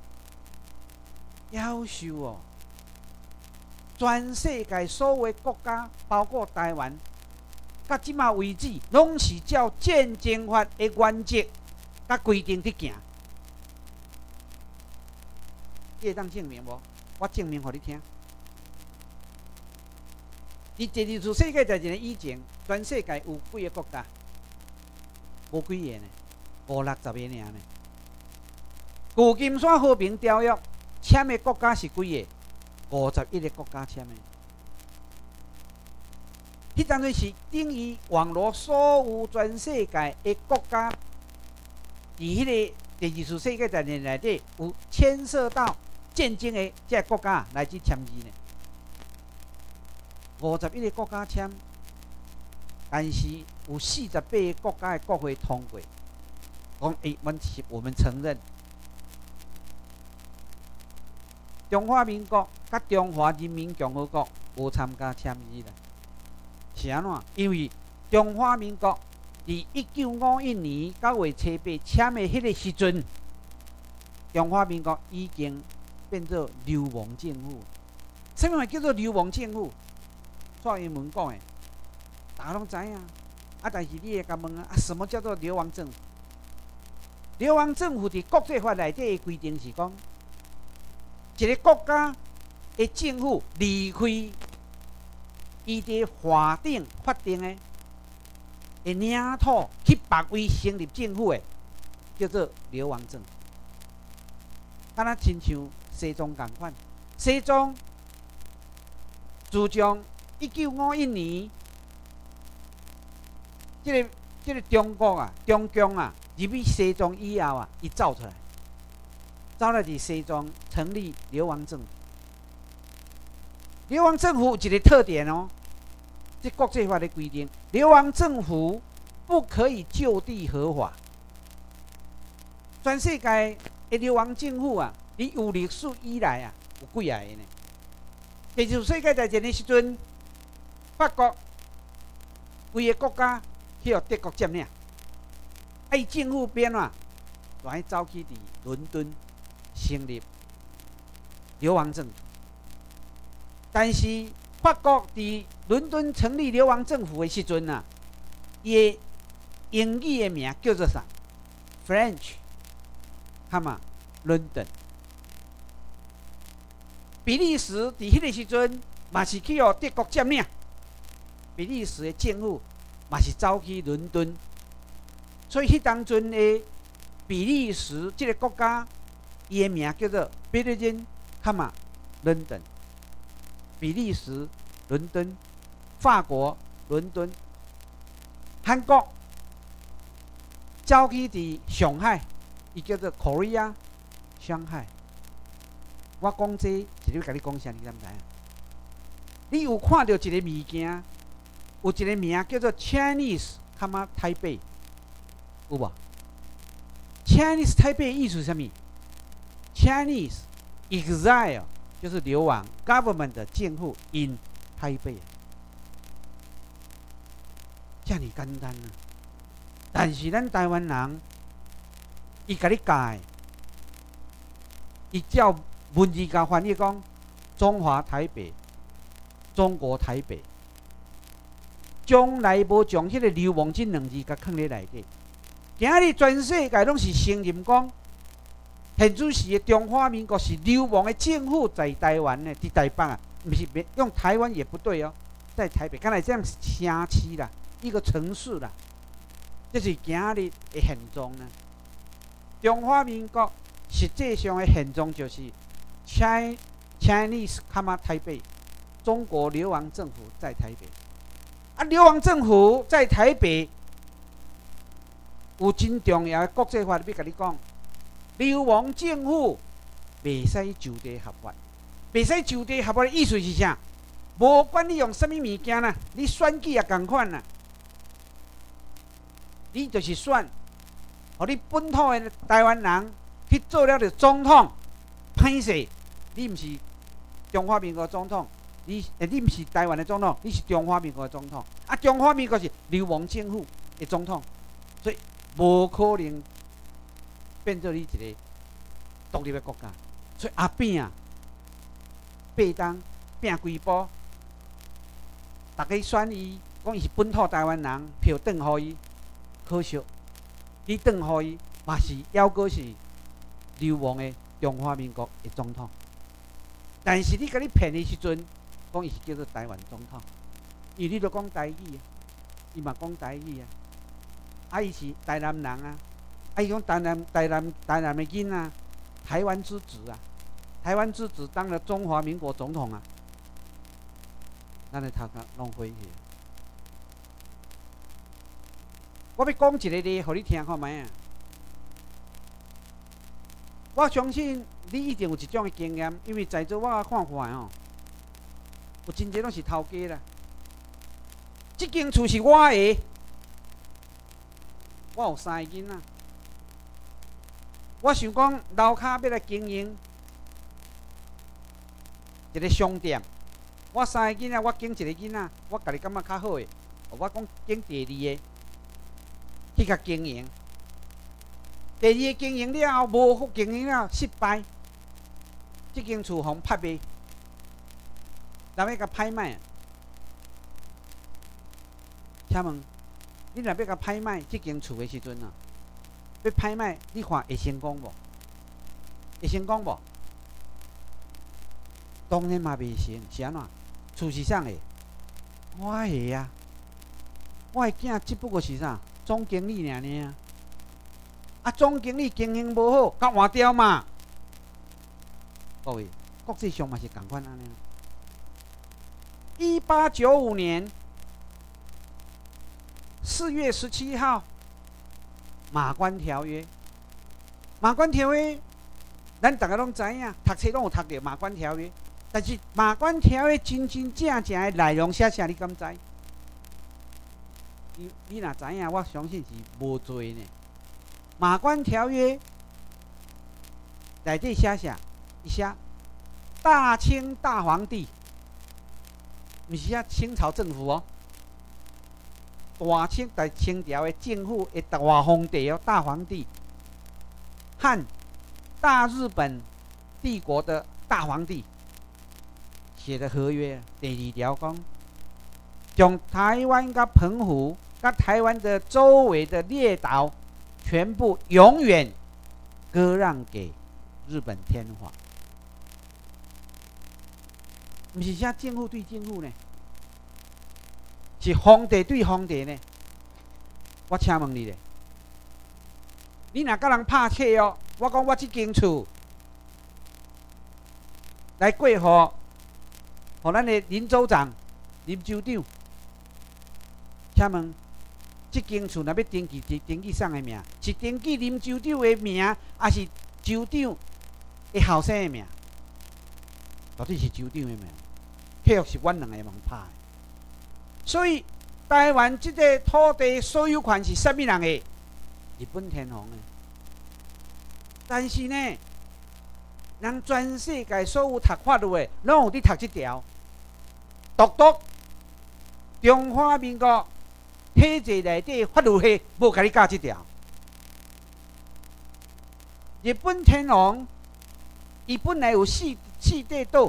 夭寿哦，全世界所有的国家，包括台湾，到即马为止，拢是照战争法的原则甲规定伫行。你会当证明无？我证明互你听。伫第二次世界大战以前，全世界有几个国家？无几个呢，五六十个尔呢。旧金山和平条约签的国家是几个？五十一个国家签的。迄当阵是等于网络所有全世界的国家，伫迄个第二次世界大战内底有牵涉到战争的这个国家来去签字呢。五十一个国家签，但是有四十八个国家的国会通过，讲诶，我们我们承认中华民国甲中华人民共和国无参加签字啦。是安怎？因为中华民国伫一九五一年九月初八签的迄个时阵，中华民国已经变做流亡政府。什么叫做流亡政府？蔡英文讲的，大家拢知影。啊，但是你会甲问啊，啊，什么叫做流亡政府？流亡政府伫国际法内底的规定是讲，一个国家的政府离开伊伫法定法定的的领土去别位成立政府的，叫做流亡政府。敢若亲像西藏共款，西藏自从一九五一年，即、這个即、這个中国啊，中共啊入去西藏以后啊，伊走出来，走来伫西藏成立流亡政府。流亡政府有一个特点哦，这国际法的规定，流亡政府不可以就地合法。全世界的流亡政府啊，你有历史以来啊，有几啊个呢？第二次世界大战的时阵，法国规个国家去互德国占领，啊，伊政府变啊，就爱走去伫伦敦成立流亡政府。但是法国伫伦敦成立流亡政府的时阵啊，伊的英语的名叫做啥 ？French， 看嘛 ，London。比利时伫迄个时阵嘛是去互德国占领，比利时的政府嘛是走去伦敦，所以迄当阵的比利时这个国家，伊的名叫做 Belgium， 看嘛 ，London。比利时伦敦，法国伦敦，韩国走去伫上海，伊叫做 Korea 上海。我讲这是要甲你讲啥，你敢知影？你有看到一个物件， 有一个名叫做 Chinese 他妈台北，有无 ？Chinese 台北意思是什么 ？Chinese exile 就是流亡 ，government 的监护 in 台北，这么简单啊！但是咱台湾人，伊甲你教，伊照文字甲翻译讲中华台北、中国台北，从来无将迄个流亡这两字甲放咧内底。今日全世界拢是承认讲，现主时的中华民国是流亡的政府在台湾呢，伫台北啊，不是用台湾也不对哦，在台北，敢若这样城市啦，一个城市啦，这是今日的现状呢。中华民国实际上的现状就是 Chinese Chinese 他妈台北，中国流亡政府在台北。啊，流亡政府在台北有真重要的国际法，要甲你讲，流亡政府袂使就地合法，袂使就地合法的意思是啥？无管你用什么物件啦，你选举也共款啦，你就是选，互你本土的台湾人去做了个总统，歹势，你毋是中华民国总统。你诶，你毋是台湾的总统，你是中华民国的总统。啊，中华民国是流亡政府的总统，所以无可能变做你一个独立的国家。所以阿扁啊，八当拼规波，大家选伊，讲伊是本土台湾人，票转互伊，可惜你转互伊，嘛是犹阁是流亡的中华民国的总统。但是你甲你骗的时阵，讲伊是叫做台湾总统，因为你都讲台语啊，伊嘛讲台语啊，啊伊是台南人啊，啊伊讲台南台南台南的囡仔，台湾之子啊，台湾之子当了中华民国总统啊，咱的头壳弄回去。我要讲一个例，互你听看卖啊。我相信你一定有一种的经验，因为在座我看看哦。有真侪拢是头家啦，这间厝是我的，我有三个囡仔，我想讲楼骹要来经营一个商店，我三个囡仔，我经一个囡仔，我家己感觉较好诶，我讲经第二个去甲经营，第二个经营了后无好经营了失败，这间厝互拍卖。人要甲拍卖啊？请问，你若要甲拍卖这间厝的时阵啊，要拍卖，你看会成功无？会成功无？当然嘛袂成，是安怎？厝是啥的？我的啊，我的囝只不过是啥？总经理尔尔啊。啊，总经理经营无好，甲换掉嘛。各位，国际上嘛是共款安尼。一八九五年四月十七号，马关条约。马关条约，咱大家拢知影，读册拢有读到马关条约。但是马关条约真真正正的内容写啥，你敢知？你你若知影，我相信是无多呢。马关条约内底写啥？伊写大清大皇帝。毋是啊，清朝政府哦，大清在清朝的政府的大皇帝哦，大皇帝和大日本帝国的大皇帝写的合约，第二条讲，将台湾甲澎湖、甲台湾的周围的列岛，全部永远割让给日本天皇。毋是写政府对政府呢，是皇帝对皇帝呢。我请问你咧，你若甲人拍客哦，我讲我这间厝来过户，互咱的林州长、林州长，请问这间厝若要登记，是登记啥的名？是登记林州长的名，还是州长的后生的名？到底是州长的名？契约是阮两个人拍的，所以台湾这个土地所有权是啥物人的？日本天皇的。但是呢，人全世界所有读法律的，拢有伫读这条，独独中华民国体制内底法律系无甲你教这条。日本天皇伊本来有四四地岛：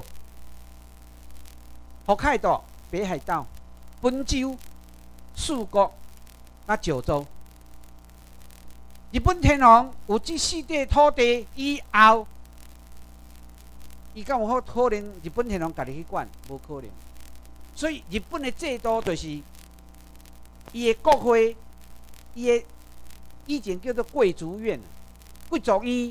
北海道、北海道、本州、四国、甲九州。日本天皇有这四块土地以后，伊敢有好可能日本天皇家己去管？无可能。所以日本的制度就是伊的国会，伊的以前叫做贵族院、贵族院，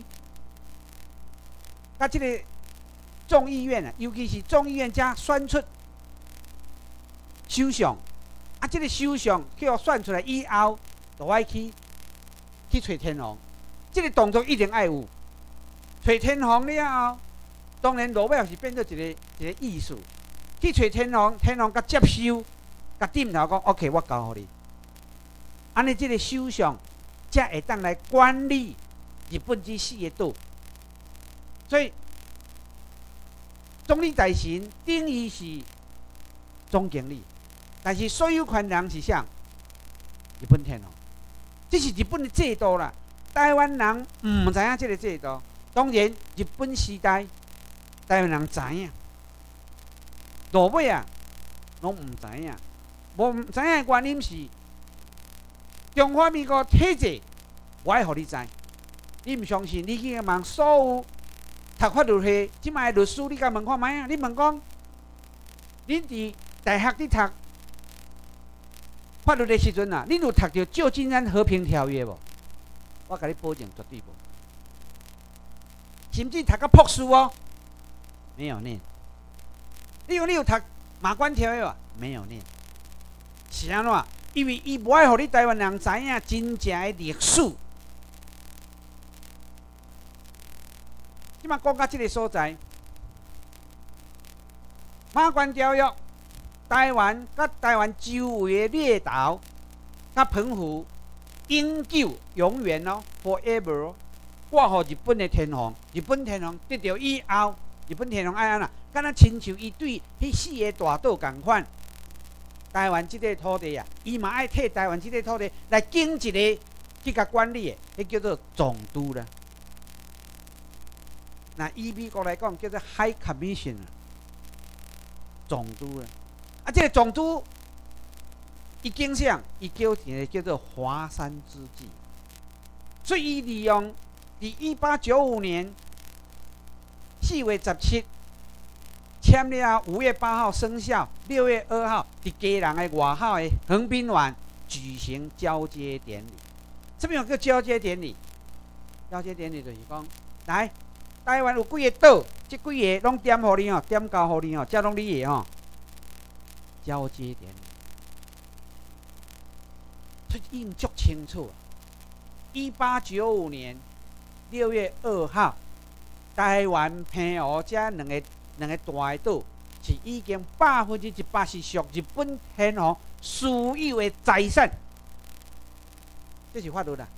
甲这个众议院啊，尤其是众议院才选出首相。啊，这个首相叫选出来以后，就爱去。去找天皇，这个动作一定爱有。找天皇了后，当然落尾也是变做一个一个艺术。去找天皇，天皇甲接收，甲点头讲 OK， 我交互你。安尼，这个首相才会当来管理日本这四个岛。所以，总理大臣等于是总经理，但是所有权人是啥？日本天皇。这是日本的制度啦，台湾人唔知影这个制度。当然，日本时代，台湾人知影，落尾啊，拢唔知影。无唔知影的原因是，中华民国体制，我爱互你知。你唔相信，你去问所有读法律系即卖律师，你甲问看卖啊？你问讲，恁伫大学伫读？法律的时阵啊，你有读到《旧金山和平条约》无？我甲你保证绝对无。甚至读到博士哦，没有念。你有你有读《马关条约》啊？没有念。是安怎？因为伊无爱互你台湾人知影真正的历史。即马讲到即个所在，《马关条约》。台湾甲台湾周围的列岛、甲澎湖永久永远哦 ，forever 挂互日本的天皇。日本天皇得到以后，日本天皇爱安怎？敢若亲像伊对迄四个大岛共款。台湾即个土地啊，伊嘛爱替台湾即个土地来经一个去甲管理的，迄叫做总督啦。那以美国来讲，叫做 High Commission 啊，总督啦。啊，这个总督，伊经常伊叫一个叫做华山之计，所以伊利用伫一八九五年四月十七签了，五月八号生效，六月二号伫家人的外口的横滨湾举行交接典礼。什么叫交接典礼？交接典礼就是讲，来台湾有几个岛，这几个拢点互你哦，点交互你哦，这拢你的哦。交接典礼，这已经足清楚。一八九五年六月二号，台湾、澎湖这两个两个大的岛是已经百分之一百是属日本天皇私有的财产，这是法律啦。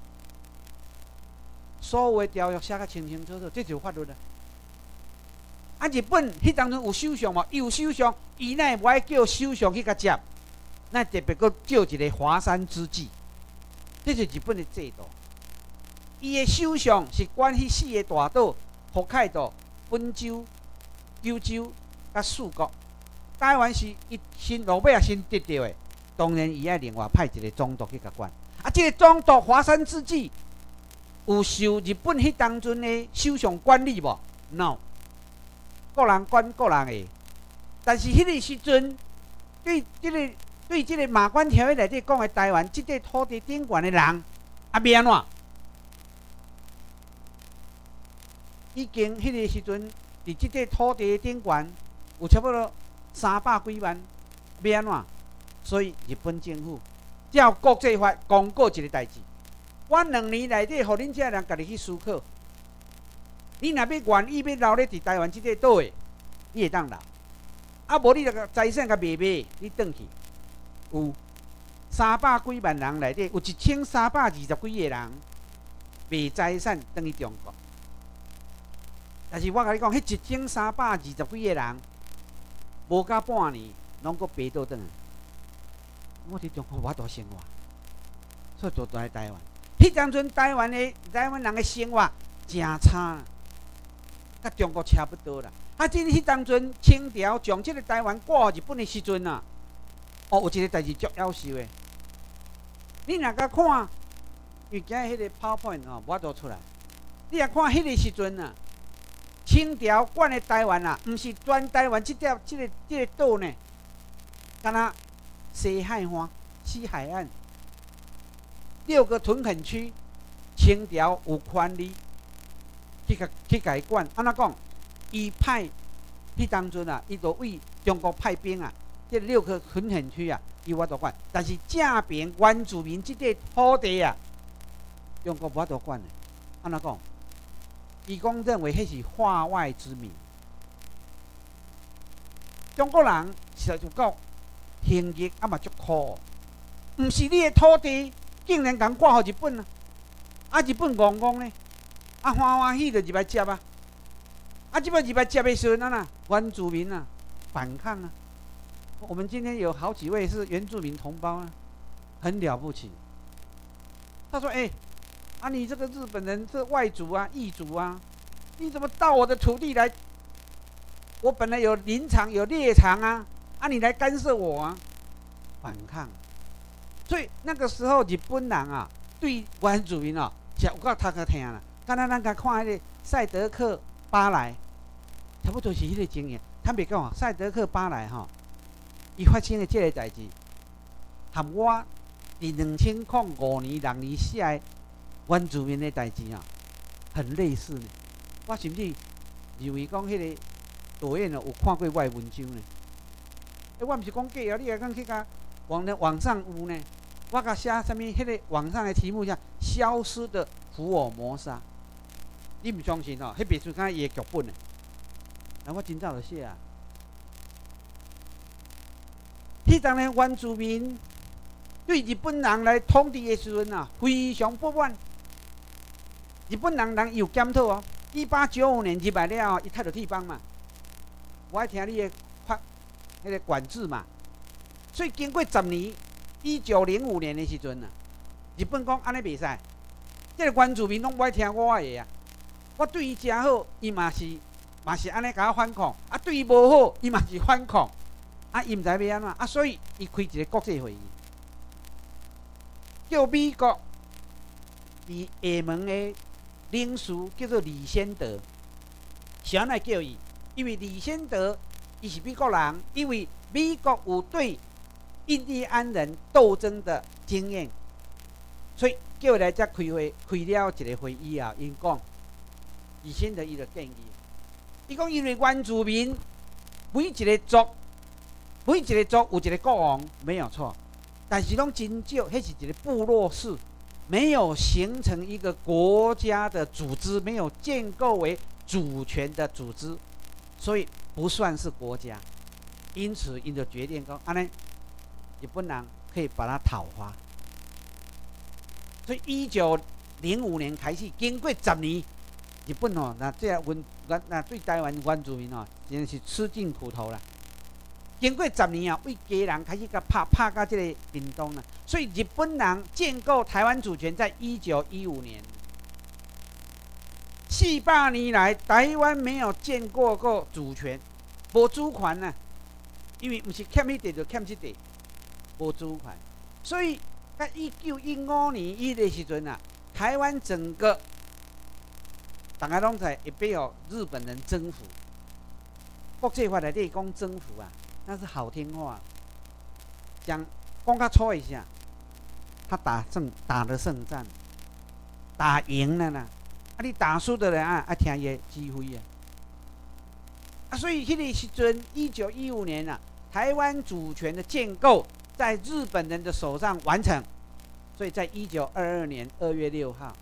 所有的条约写得清清楚楚，这就是法律啦。啊！日本迄当中有首相嘛？有首相，伊奈无爱叫首相去甲接，那特别阁叫一个华山之计，这是日本的制度。伊的首相是管迄四个大岛：北海道、本州、九州、甲四国。台湾是伊先落尾也先得到的，当然伊爱另外派一个总督去甲管。啊，这个总督华山之计有受日本迄当阵的首相管理无 ？No。个人管个人的，但是迄个时阵，对这个对这个马关条约内底讲的台湾这块土地顶悬的人，啊，要安怎？已经迄个时阵，伫这块土地顶悬有差不多三百几万，要安怎？所以日本政府照国际法公告一个代志，我两年内底，互恁这人家己去思考。你若要愿意要留咧伫台湾即个岛诶，你会当留；啊，无你著财产甲卖卖，你转去。 有三百几万人内底，有一千三百二十几个人卖财产转去中国。但是我甲你讲，迄一千三百二十几个人，无到半年，拢阁飞倒转来。我伫中国我都生活，所以就来台湾。迄当阵台湾的台湾人的生活真差，甲中国差不多啦。啊，即迄当阵清朝将即个台湾挂日本的时阵啊，哦，有一个代志足夭寿的。你若甲看，因为今日迄个 PowerPoint 哦，无度出来。你若看迄个时阵啊，清朝管的台湾啊，毋是全台湾即条即个即个岛呢，敢若西海岸、西海岸六个屯垦区，清朝有权利去甲去甲伊管。安怎讲？伊派迄当阵啊，伊就为中国派兵啊，这六个屯垦区啊，伊我都管。但是正边原住民即块土地啊，中国无度管的。安怎讲？伊讲认为迄是化外之民。中国人实在就讲行日啊嘛足苦，毋是你的土地竟然共挂互日本啊！啊日本戆戆呢，啊欢欢喜就入来接啊！啊，即摆入来接的时阵啊呐，原住民啊反抗啊！我们今天有好几位是原住民同胞啊，很了不起。他说：“哎、欸，啊你这个日本人是外族啊、异族啊，你怎么到我的土地来？我本来有林场、有猎场啊，啊你来干涉我啊！”反抗。所以那个时候日本人啊，对原住民啊，是有够他个听啦。刚才咱甲看迄个赛德克巴莱。差不多是迄个经验。坦白讲，赛德克巴莱吼，伊发生的这个代志，和我伫两千零五年、六年写的原住民的代志啊，很类似呢。我甚至认为讲，迄个导演哦有看过我的文章呢。欸，我毋是讲假哦，你来讲去甲网的网上有呢。我甲写啥物？迄个网上的题目叫《消失的福尔摩沙》。你毋相信哦？迄别出敢伊的剧本呢？那我真早就写啊！迄当年原住民对日本人来统治的时阵啊，非常不满。日本人人有检讨哦。一八九五年入来了，伊踢着铁棒嘛，我爱听你的发迄个管制嘛。所以经过十年，一九零五年的时阵啊，日本讲安尼袂使，这个原住民拢不爱听我的啊。我对伊真好，伊嘛是。嘛是安尼甲我反抗，啊对伊无好，伊嘛是反抗，啊伊毋知要安怎，啊所以伊开一个国际会议，叫美国伫厦门的领事叫做李先德，是安尼叫伊，因为李先德伊是美国人，因为美国有对印第安人斗争的经验，所以叫伊来遮开会，开了一个会议后，因讲李先德伊就建议。伊讲，因为原住民每一个族，每一个族有一个国王，没有错，但是拢真少，迄是一个部落式，没有形成一个国家的组织，没有建构为主权的组织，所以不算是国家。因此，因就决定讲，安尼日本人可以把它讨伐。所以，一九零五年开始，经过十年。日本哦，那这原原那对台湾原住民哦，真是吃尽苦头啦。经过十年啊，为家人开始甲拍拍到这个屏东了，所以日本人建构台湾主权在一九一五年，四百年来台湾没有建构过主权，无主权呐、啊，因为毋是欠迄地就欠这地，无主权，所以在一九一五年伊个时阵啊，台湾整个。大家拢在会被哦日本人征服，国际法内底讲征服啊，那是好听话。讲讲较粗一下，他打胜打了胜战，打赢了呢。啊，你打输的人啊，啊听伊指挥啊。啊，所以迄个时阵，一九一五年啊，台湾主权的建构在日本人的手上完成，所以在一九二二年二月六号，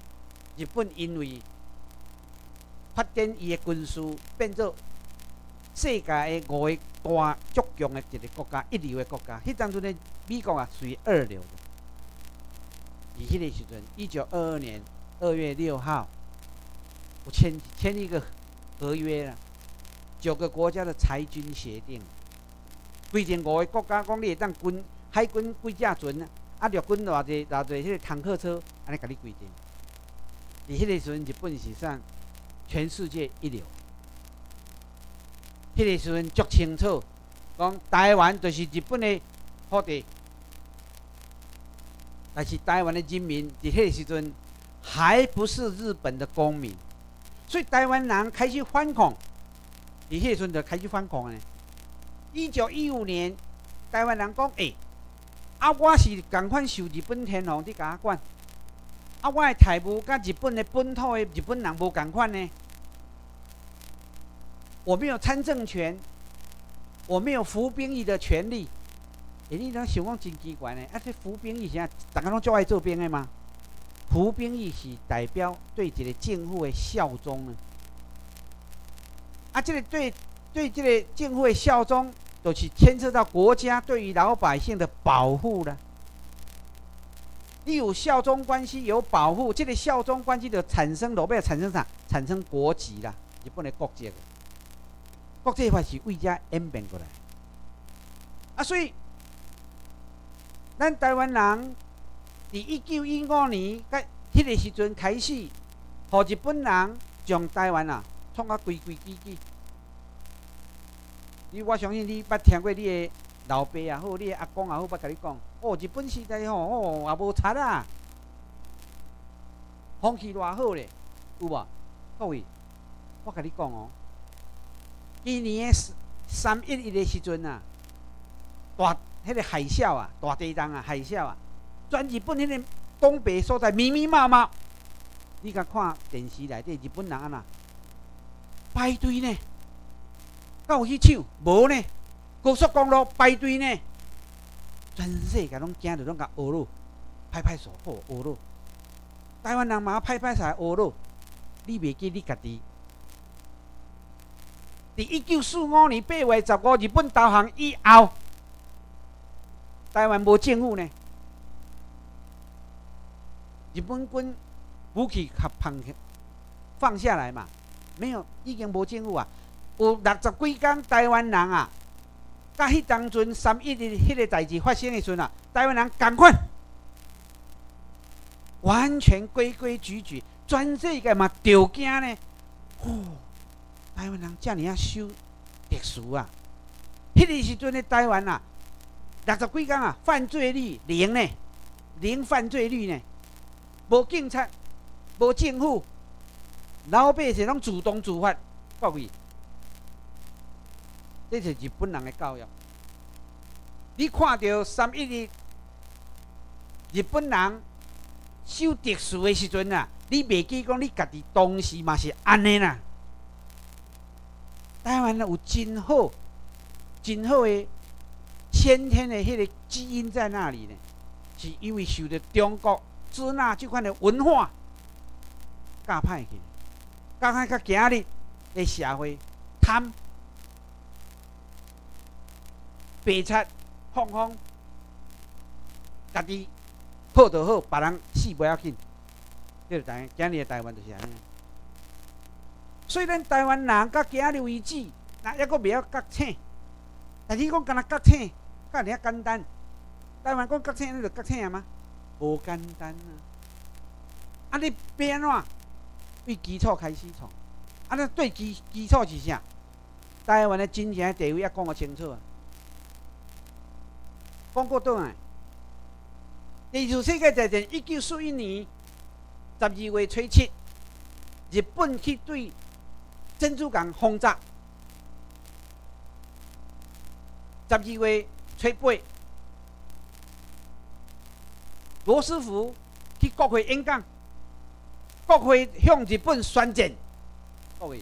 日本因为发展伊的军事，变做世界的五个大足强的一个国家，一流的国家。迄当阵呢，美国啊属于二流的。以迄个时阵，一九二二年二月六号，我签签一个合约了，九个国家的裁军协定，规定五个国家讲你会当军海军几架船啊，啊陆军偌济偌济迄个坦克车，安尼甲你规定。伫迄个时阵，日本是上全世界一流。迄个时阵足清楚，讲台湾就是日本的土地。但是台湾的人民在迄个时阵还不是日本的公民，所以台湾人开始反抗，在迄个时阵就开始反抗呢。一九一五年，台湾人讲：诶、欸，啊，我是共款受日本天皇伫甲我管，啊，我的台务甲日本的本土的日本人无共款呢。我没有参政权，我没有服兵役的权利。欸、你当想讲真奇怪呢？啊，这服兵役现在大家拢最爱做兵的吗？服兵役是代表对一个政府的效忠呢。啊，这个对对这个政府的效忠，就是牵涉到国家对于老百姓的保护了。你有效忠关系，有保护，这个效忠关系就产生落尾产生啥？产生国籍啦，日本的国籍。国际法是为遮演变过来。啊，所以。咱台湾人伫一九一五年，甲迄个时阵开始，互日本人将台湾啊创啊规规矩矩。你我相信你捌听过你的老爸也好，你的阿公也好，捌甲你讲，哦，日本时代吼，哦也无贼啊，风气偌好咧，有无？各位，我甲你讲哦，今年的三一一的时阵啊，大。迄个海啸啊，大地震啊，海啸啊，全日本迄个东北所在密密麻麻，你甲看电视内底日本人安那排队呢？敢有去抢？无呢？高速公路排队呢？全世界拢惊着拢甲学咯，拍拍手，好学咯。台湾人嘛拍拍手学咯，你袂记你家己？伫一九四五年八月十五，日本投降以后。台湾无政府呢？日本军武器合放放下来嘛？没有，已经无政府啊。有六十几天，台湾人啊，甲迄当阵三一日迄个代志发生的时阵啊，台湾人赶快完全规规矩矩，全世界嘛着惊呢。哦，台湾人遮尔啊守特殊啊！迄个时阵的台湾啊。六十几天啊，犯罪率零呢，零犯罪率呢，无警察，无政府，老百姓拢自动自发，各位，这是日本人的教育。你看到三一日日本人守特殊的时阵啊，你袂记讲你家己当时嘛是安尼啦。台湾有真好，真好的。先天的迄个基因在那里呢，是因为受到中国支那这款的文化教歹去，教歹到今日的社会贪、白贼、放风，家己好就好，别人死不要紧。这就台今日的台湾就是安尼。虽然台湾人到今日为止，那抑阁袂晓觉醒，但你讲敢若觉醒？干尔简单，台湾讲觉醒，你就觉醒吗？无简单啊！啊，你变怎？为基础开始创，啊，那对基基础是啥？台湾的真正地位也讲得清楚啊。讲过倒来，第二次世界大战一九四一年十二月初七，日本去对珍珠港轰炸。十二月初八，罗斯福去国会演讲，国会向日本宣战。各位，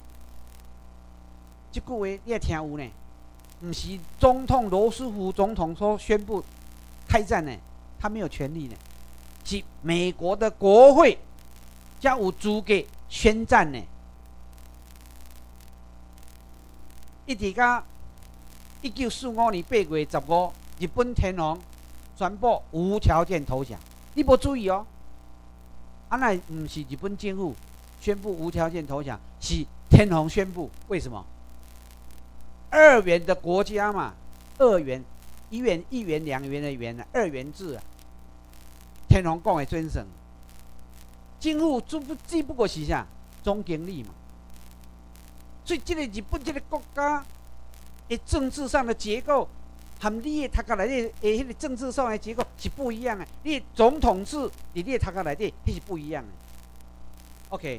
这句话你也听有呢？不是总统罗斯福总统所宣布开战呢，他没有权利呢，是美国的国会才有资格宣战呢。 一直到一九四五年八月十五，日本天皇宣布无条件投降。你无注意哦，啊那不是日本政府宣布无条件投降，是天皇宣布。为什么？二元的国家嘛，二元，一元、一元、两元的元啊，二元制啊。天皇讲的准绳，政府只不只不过是啥总经理嘛。所以，这个日本这个国家的政治上的结构，和你的头壳内底的迄个政治上的结构是不一样的。你的总统制伫你的头壳内底，迄是不一样的。OK，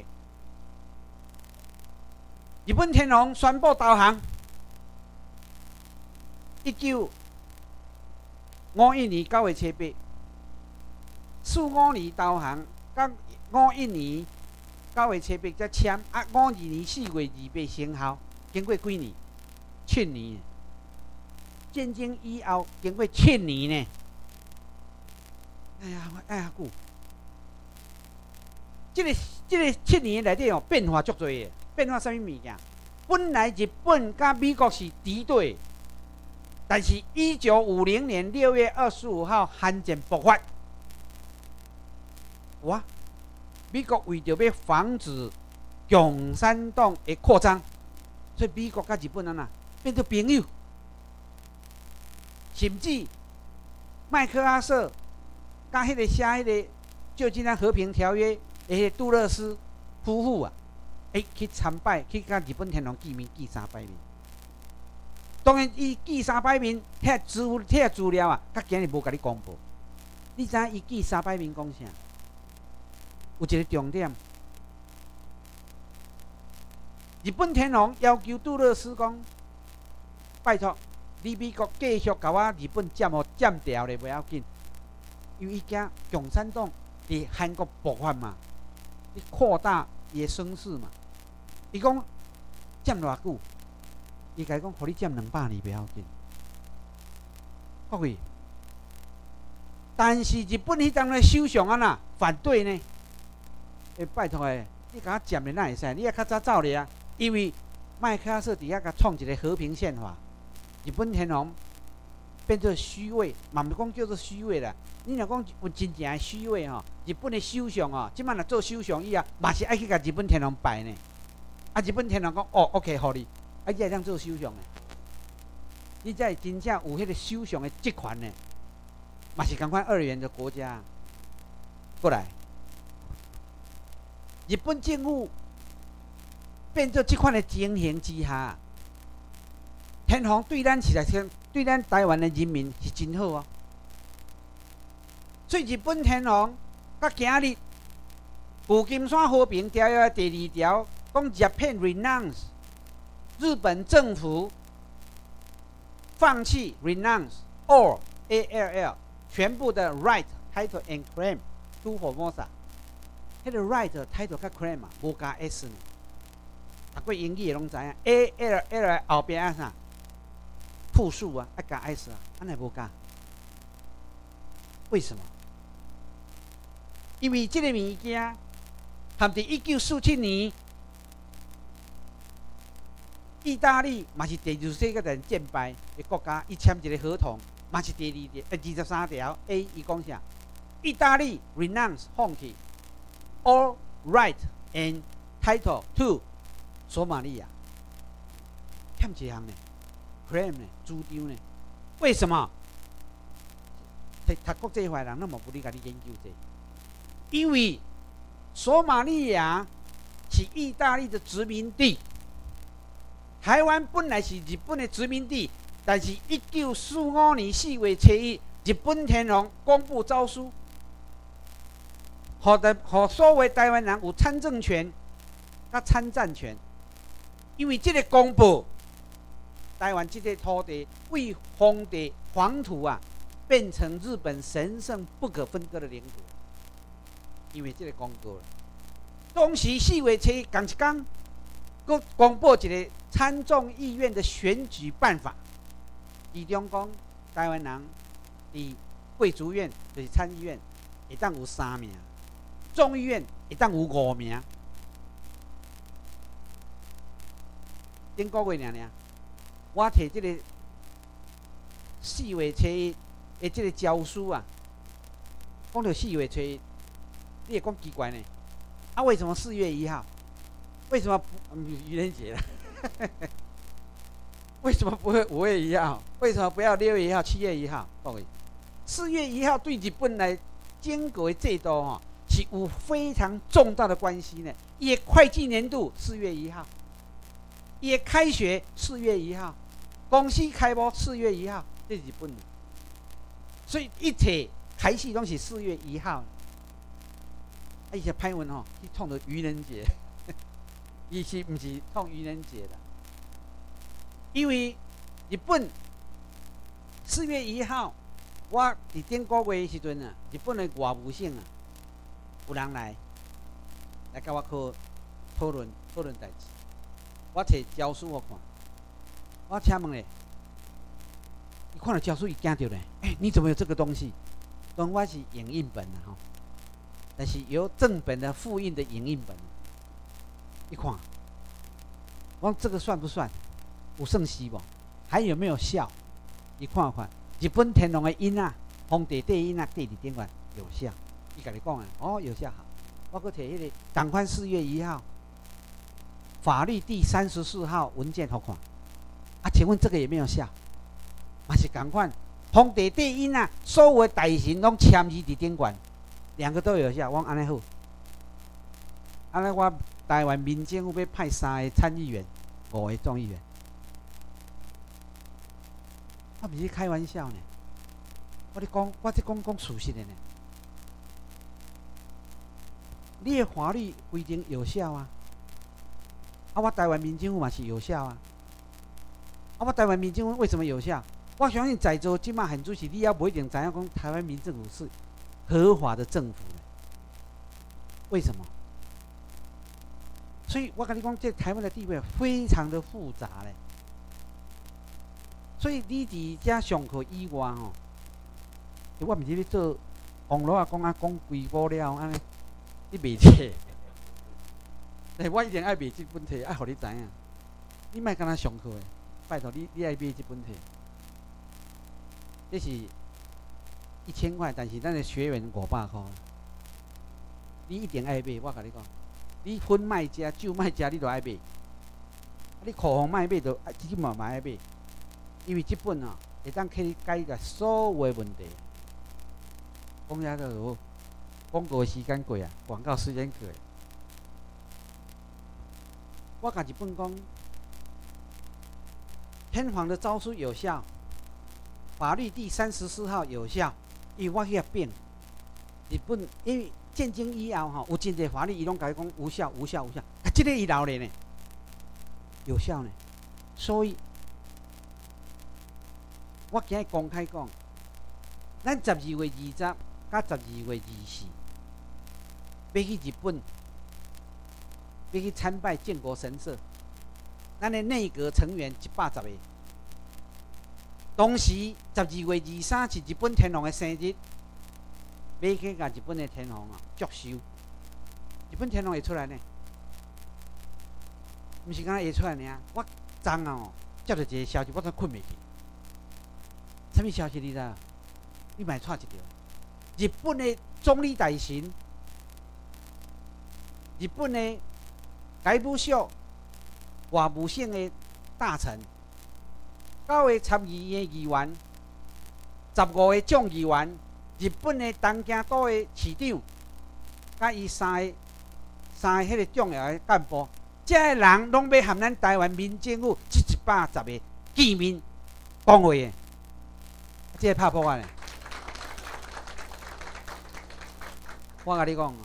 日本天皇宣布投降。一九五一年九月七八，四五年投降，到五一年九月七八才签，啊，五二年四月二八生效，经过几年？七年。战争以后，经过七年呢。哎呀，哎呀，久。这个这个七年内底哦，变化足多的。变化什么物件？本来日本甲美国是敌对。但是，一九五零年六月二十五号，韩战爆发。哇！美国为着要防止共产党的扩张，所以美国甲日本人啊变做朋友。甚至麦克阿瑟甲迄个写迄个《旧金山和平条约》的迄个杜勒斯夫妇啊，诶、欸、去参拜，去甲日本天皇见面，见三百面。当然，伊记三百面，遐资遐资料啊，甲今日无甲你公布。你知影伊记三百面讲啥？有一个重点，日本天皇要求杜勒斯讲：拜托，你美国继续甲我日本占互占掉咧，袂要紧，因为伊惊共产党伫韩国爆发嘛，你扩大伊的声势嘛。伊讲占偌久？伊甲伊讲，互你占两百年袂要紧。各位，但是日本迄当的首相啊呐反对呢？诶、欸，拜托诶，你甲我占咧哪会使？你也较早走咧啊！因为麦克阿瑟伫遐甲创一个和平宪法，日本天皇变做虚伪，嘛毋是讲叫做虚伪啦。你若讲有真正诶虚伪吼，日本诶首相哦，即摆若做首相以后，嘛是爱去甲日本天皇拜呢。啊，日本天皇讲哦 ，OK， 互你。啊，才会当做首相呢，你才会真正有迄个首相的职权呢，嘛是共款二元的国家。过来，日本政府变做这款的情形之下，天皇对咱是来说，对咱台湾的人民是真好哦。所以日本天皇到今日，旧金山和平条约第二条讲 Japan renounce。日本政府放弃 renounce all A L L 全部的 right title and claim to Formosa。迄个 right title 甲 claim 啊，无加 s 呢。读过英语的拢知影 ，A L L 后边啊啥？复数啊，爱加 s 啊，安尼无加。为什么？因为这个物件，含伫一九四七年。意大利嘛是第二次世界大战战败的国家，伊签一个合同，嘛是第二条，呃，二十三条 A， 伊讲啥？意大利 renounce 放弃 all right and title to 索马利亚，欠一项呢 ，claim 呢，主张呢？为什么？读读国际法的人，那么不理甲你研究这，因为索马利亚是意大利的殖民地。台湾本来是日本的殖民地，但是一九四五年四月七日，日本天皇公布诏书，互台互所有台湾人有参政权、甲参战权。因为这个公布，台湾这个土地为皇帝黄土啊，变成日本神圣不可分割的领土。因为这个公告了，当时四月七日同一天，佮公布一个。参众议院的选举办法，其中讲台湾人伫贵族院就是参议院会当有三名，众议院会当有五名。顶个月尔尔， 我摕即个四月初一的即个教书啊，讲到四月初一，你也讲奇怪呢？啊，为什么四月一号？为什么不嗯愚人节了？为什么不会五月一号？为什么不要六月一号、七月一号？各位，四月一号对日本来建国的制度哦，是有非常重大的关系呢。伊的会计年度四月一号，伊的开学四月一号，公司开幕四月一号，这是日本的。所以一切开始拢是四月一号。啊，伊些歹运吼，去创着愚人节，伊是毋是创愚人节的？因为日本四月一号，我伫顶个月时阵啊，日本的外务省啊，有人来来甲我讨讨论讨论代志。我摕教书我看，我请问咧，伊看到教书伊惊着咧，哎、欸，你怎么有这个东西？当我是影印本啊吼，但是由正本的复印的影印本，一看，我这个算不算？有算是无？还有没有效？你看看，日本天皇的印啊，皇帝帝印啊，第二点关有效。伊甲你讲啊，哦，有效好。我搁摕迄个赶快四月一号法律第三十四号文件好看。啊，请问这个有没有效？嘛是赶快，皇帝帝印啊，所有的大臣拢签字伫顶关，两个都有效。我安尼好，安尼我台湾民政府要派三个参议员，五个众议员。我不是开玩笑呢，我咧讲，我在讲讲事实的呢。你的法律规定有效啊，啊，我台湾民政府嘛是有效啊，啊，我台湾民政府为什么有效？我相信在座今嘛很主席，你也不一定知影讲台湾民政府是合法的政府呢。为什么？所以我跟你讲，这台湾的地位非常的复杂嘞。所以你伫遮上课以外吼，我毋是咧做网络啊，讲啊讲规部了安尼，你袂册。但我一定爱买这本册，爱互你知影。你莫干那上课诶，拜托你，你爱买这本册。这是一千块，但是咱的学员五百块，你一定爱买。我甲你讲，你薰卖食，酒卖食，你都爱买。你口红卖买，就基本嘛爱买。因为这本啊，会当可以解决所有的问题。讲遐个好，广告时间过啊，广告时间过。我甲日本讲，天皇的诏书有效，法律第三十四号有效，因为我去变。日本因为建经以后吼，有真侪法律伊拢甲伊讲无效、无效、无效，啊，这个伊留咧呢，有效呢，所以。我今日公开讲，咱十二月二十甲十二月二四，要去日本，要去参拜建国神社。咱的内阁成员一百十个，同时十二月二三是日本天皇的生日，要去甲日本的天皇啊祝寿。日本天皇会出来呢？毋是敢若会出来尔？我昨啊哦，接到一个消息，我才困袂去。什么消息你知道？你买错一条。日本的总理大臣，日本的外务省、外务省的大臣，九个参议院的议员，十五个众议员，日本的东京都的市长，甲伊三个三个迄个重要的干部，这些人拢要和咱台湾民政府这一百十个见面讲话的。这拍破案嘞！我甲你讲，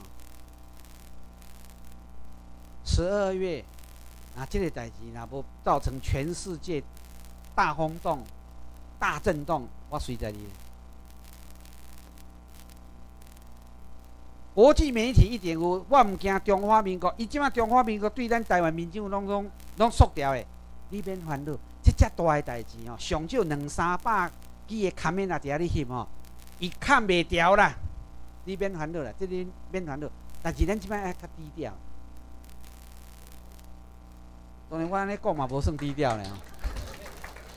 十二月啊，这个代志若无造成全世界大轰动、大震动，我随在你。国际媒体一定有，我唔惊中华民国，伊即马中华民国对咱台湾民众拢拢拢缩掉的，你免烦恼，这遮大的代志哦，上少两三百。伊的砍面啊，伫遐咧翕吼，伊砍袂掉啦，你免烦恼啦，这你免烦恼。但是咱即摆爱较低调。当然我安尼讲嘛，无算低调咧。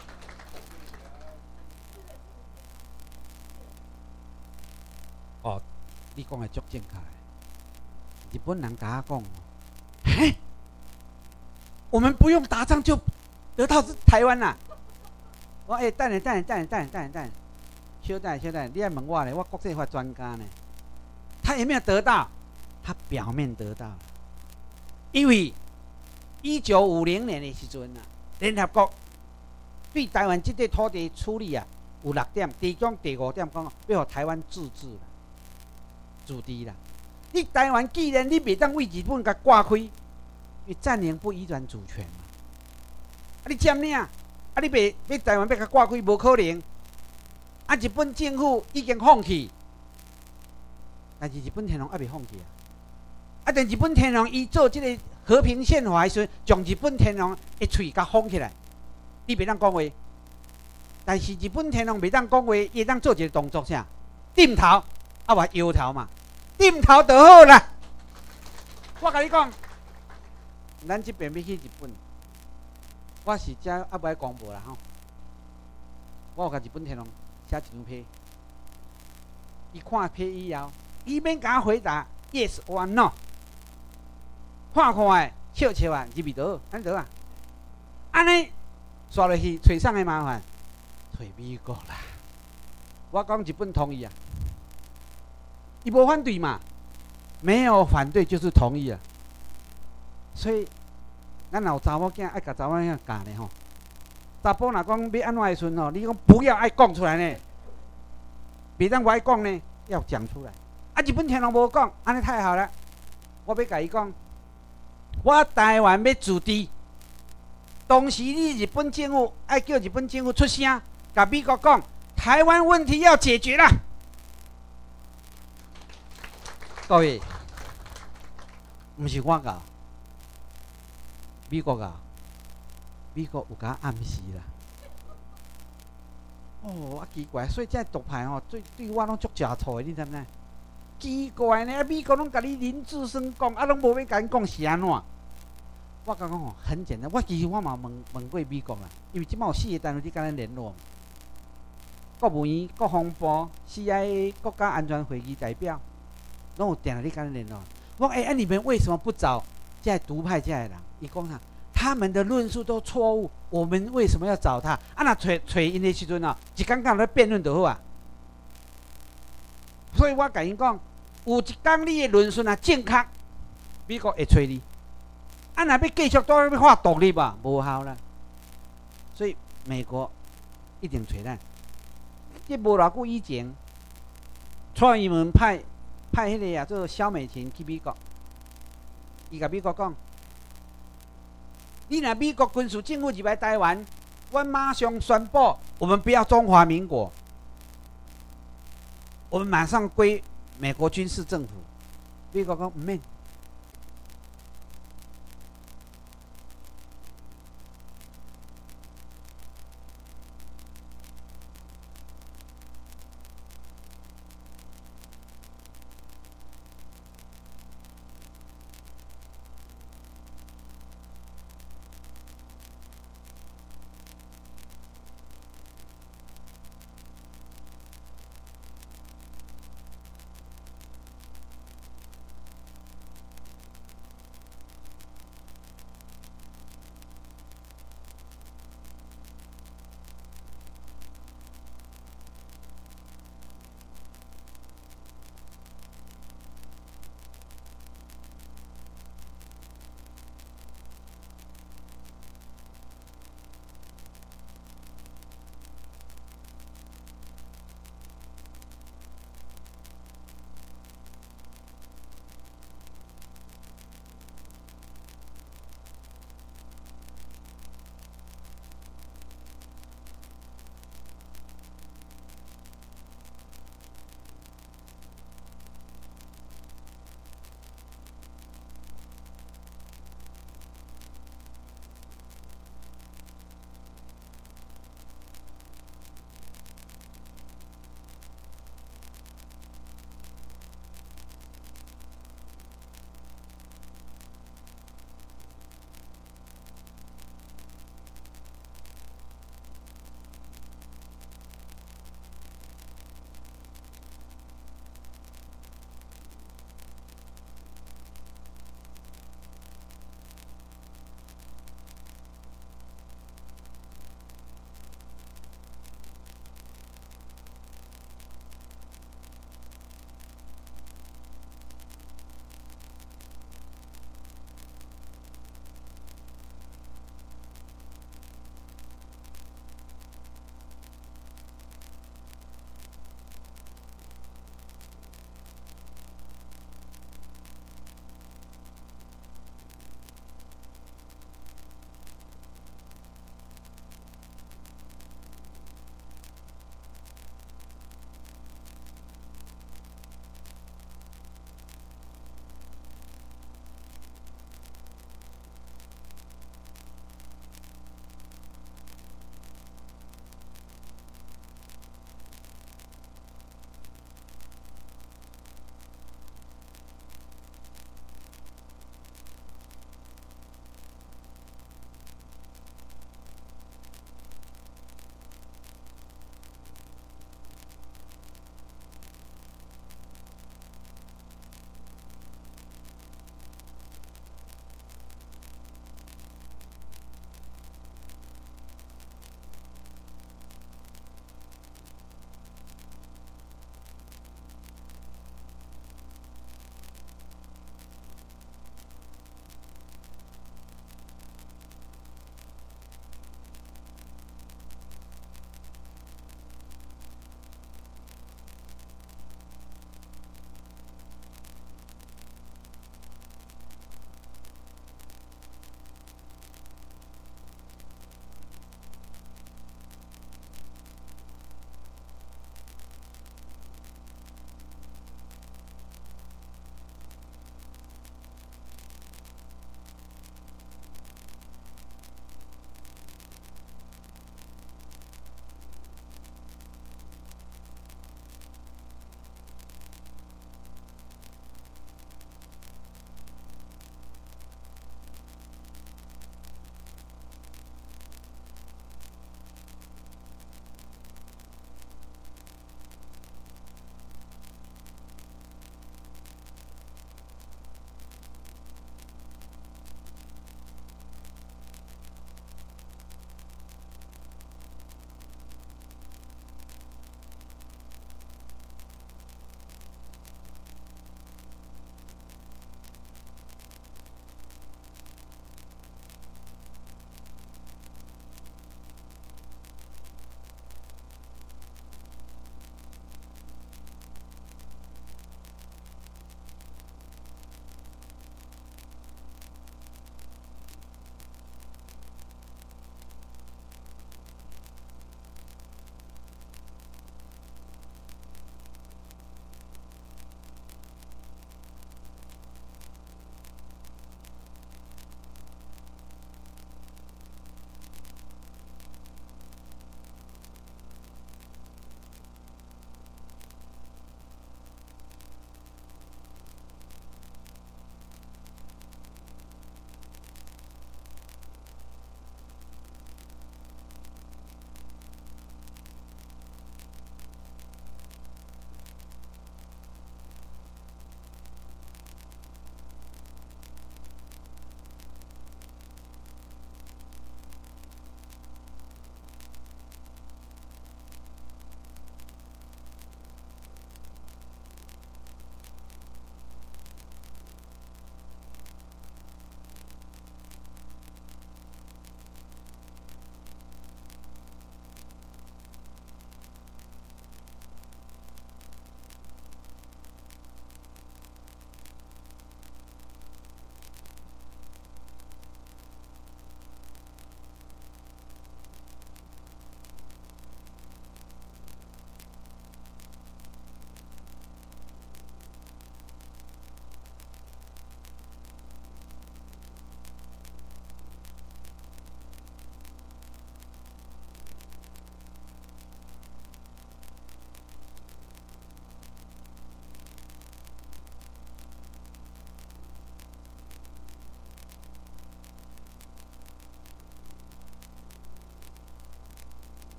你讲的足正确。日本人甲我讲，嘿，我们不用打仗就得到台湾啦。我哎，等下等下等下等下等下等下，稍等稍等，你还问我呢？我国际法专家呢？他有没有得到？他表面得到了，因为一九五零年的时阵啊，联合国对台湾这块土地处理啊，有六点，其中第五点讲要互台湾自治啦、自治啦。你台湾既然你袂当为日本甲挂开，因为占领不移转主权嘛。啊，你占领，啊你袂要台湾要甲挂开，无可能。啊，日本政府已经放弃，但是日本天皇还袂放弃啊。啊，但日本天皇伊做即个和平宪法的时阵，将日本天皇的喙甲封起来，你袂当讲话。但是日本天皇袂当讲话，伊会当做一个动作啥？点头，啊，或摇头嘛。点头就好啦。我甲你讲，咱这边要去日本，我是遮啊不爱讲无啦吼。我有甲日本天皇写一张批，伊看批以后，伊免甲我回答 yes or no。看看诶，笑笑啊，入味倒，安倒啊，安尼刷落去，找啥个麻烦？找美国啦。我讲日本同意啊。伊无反对嘛，没有反对就是同意啊。所以，咱有查某囝爱甲查某囝教呢吼。查甫若讲要安怎的时阵吼，你讲不要爱讲出来呢，别当我爱讲呢，要讲出来。啊，日本天皇无讲，安尼太好了。我要甲伊讲，我台湾要自治，当时你日本政府爱叫日本政府出声，甲美国讲，台湾问题要解决啦。各位，毋是我教，美国教，美国有甲暗示啦。哦，啊奇怪，所以这独派吼，对对我拢足食醋的，你知唔知？奇怪呢，啊美国拢甲你林志升讲，啊拢无要甲你讲是安怎？我甲讲吼，很简单，我其实我嘛问问过美国啦，因为即摆有四个单位伫甲咱联络，国务院、国防部、C I A 国家安全会议代表。拢有定咧，你跟联络。我哎，啊，你们为什么不找这独派这人？伊讲啥？他们的论述都错误，我们为什么要找他？啊，那找找因的时阵啊，一刚刚咧辩论就好啊。所以我甲因讲，有一天你的论述啊正确，美国会找你。啊，若要继续都要画独立啊，无效啦。所以美国一定找咱。这无偌久以前，蔡英文派。派迄个啊，做萧美琴去美国，伊甲美国讲：你若美国军事政府入来台湾，我马上宣布，我们不要中华民国，我们马上归美国军事政府。美国讲唔免，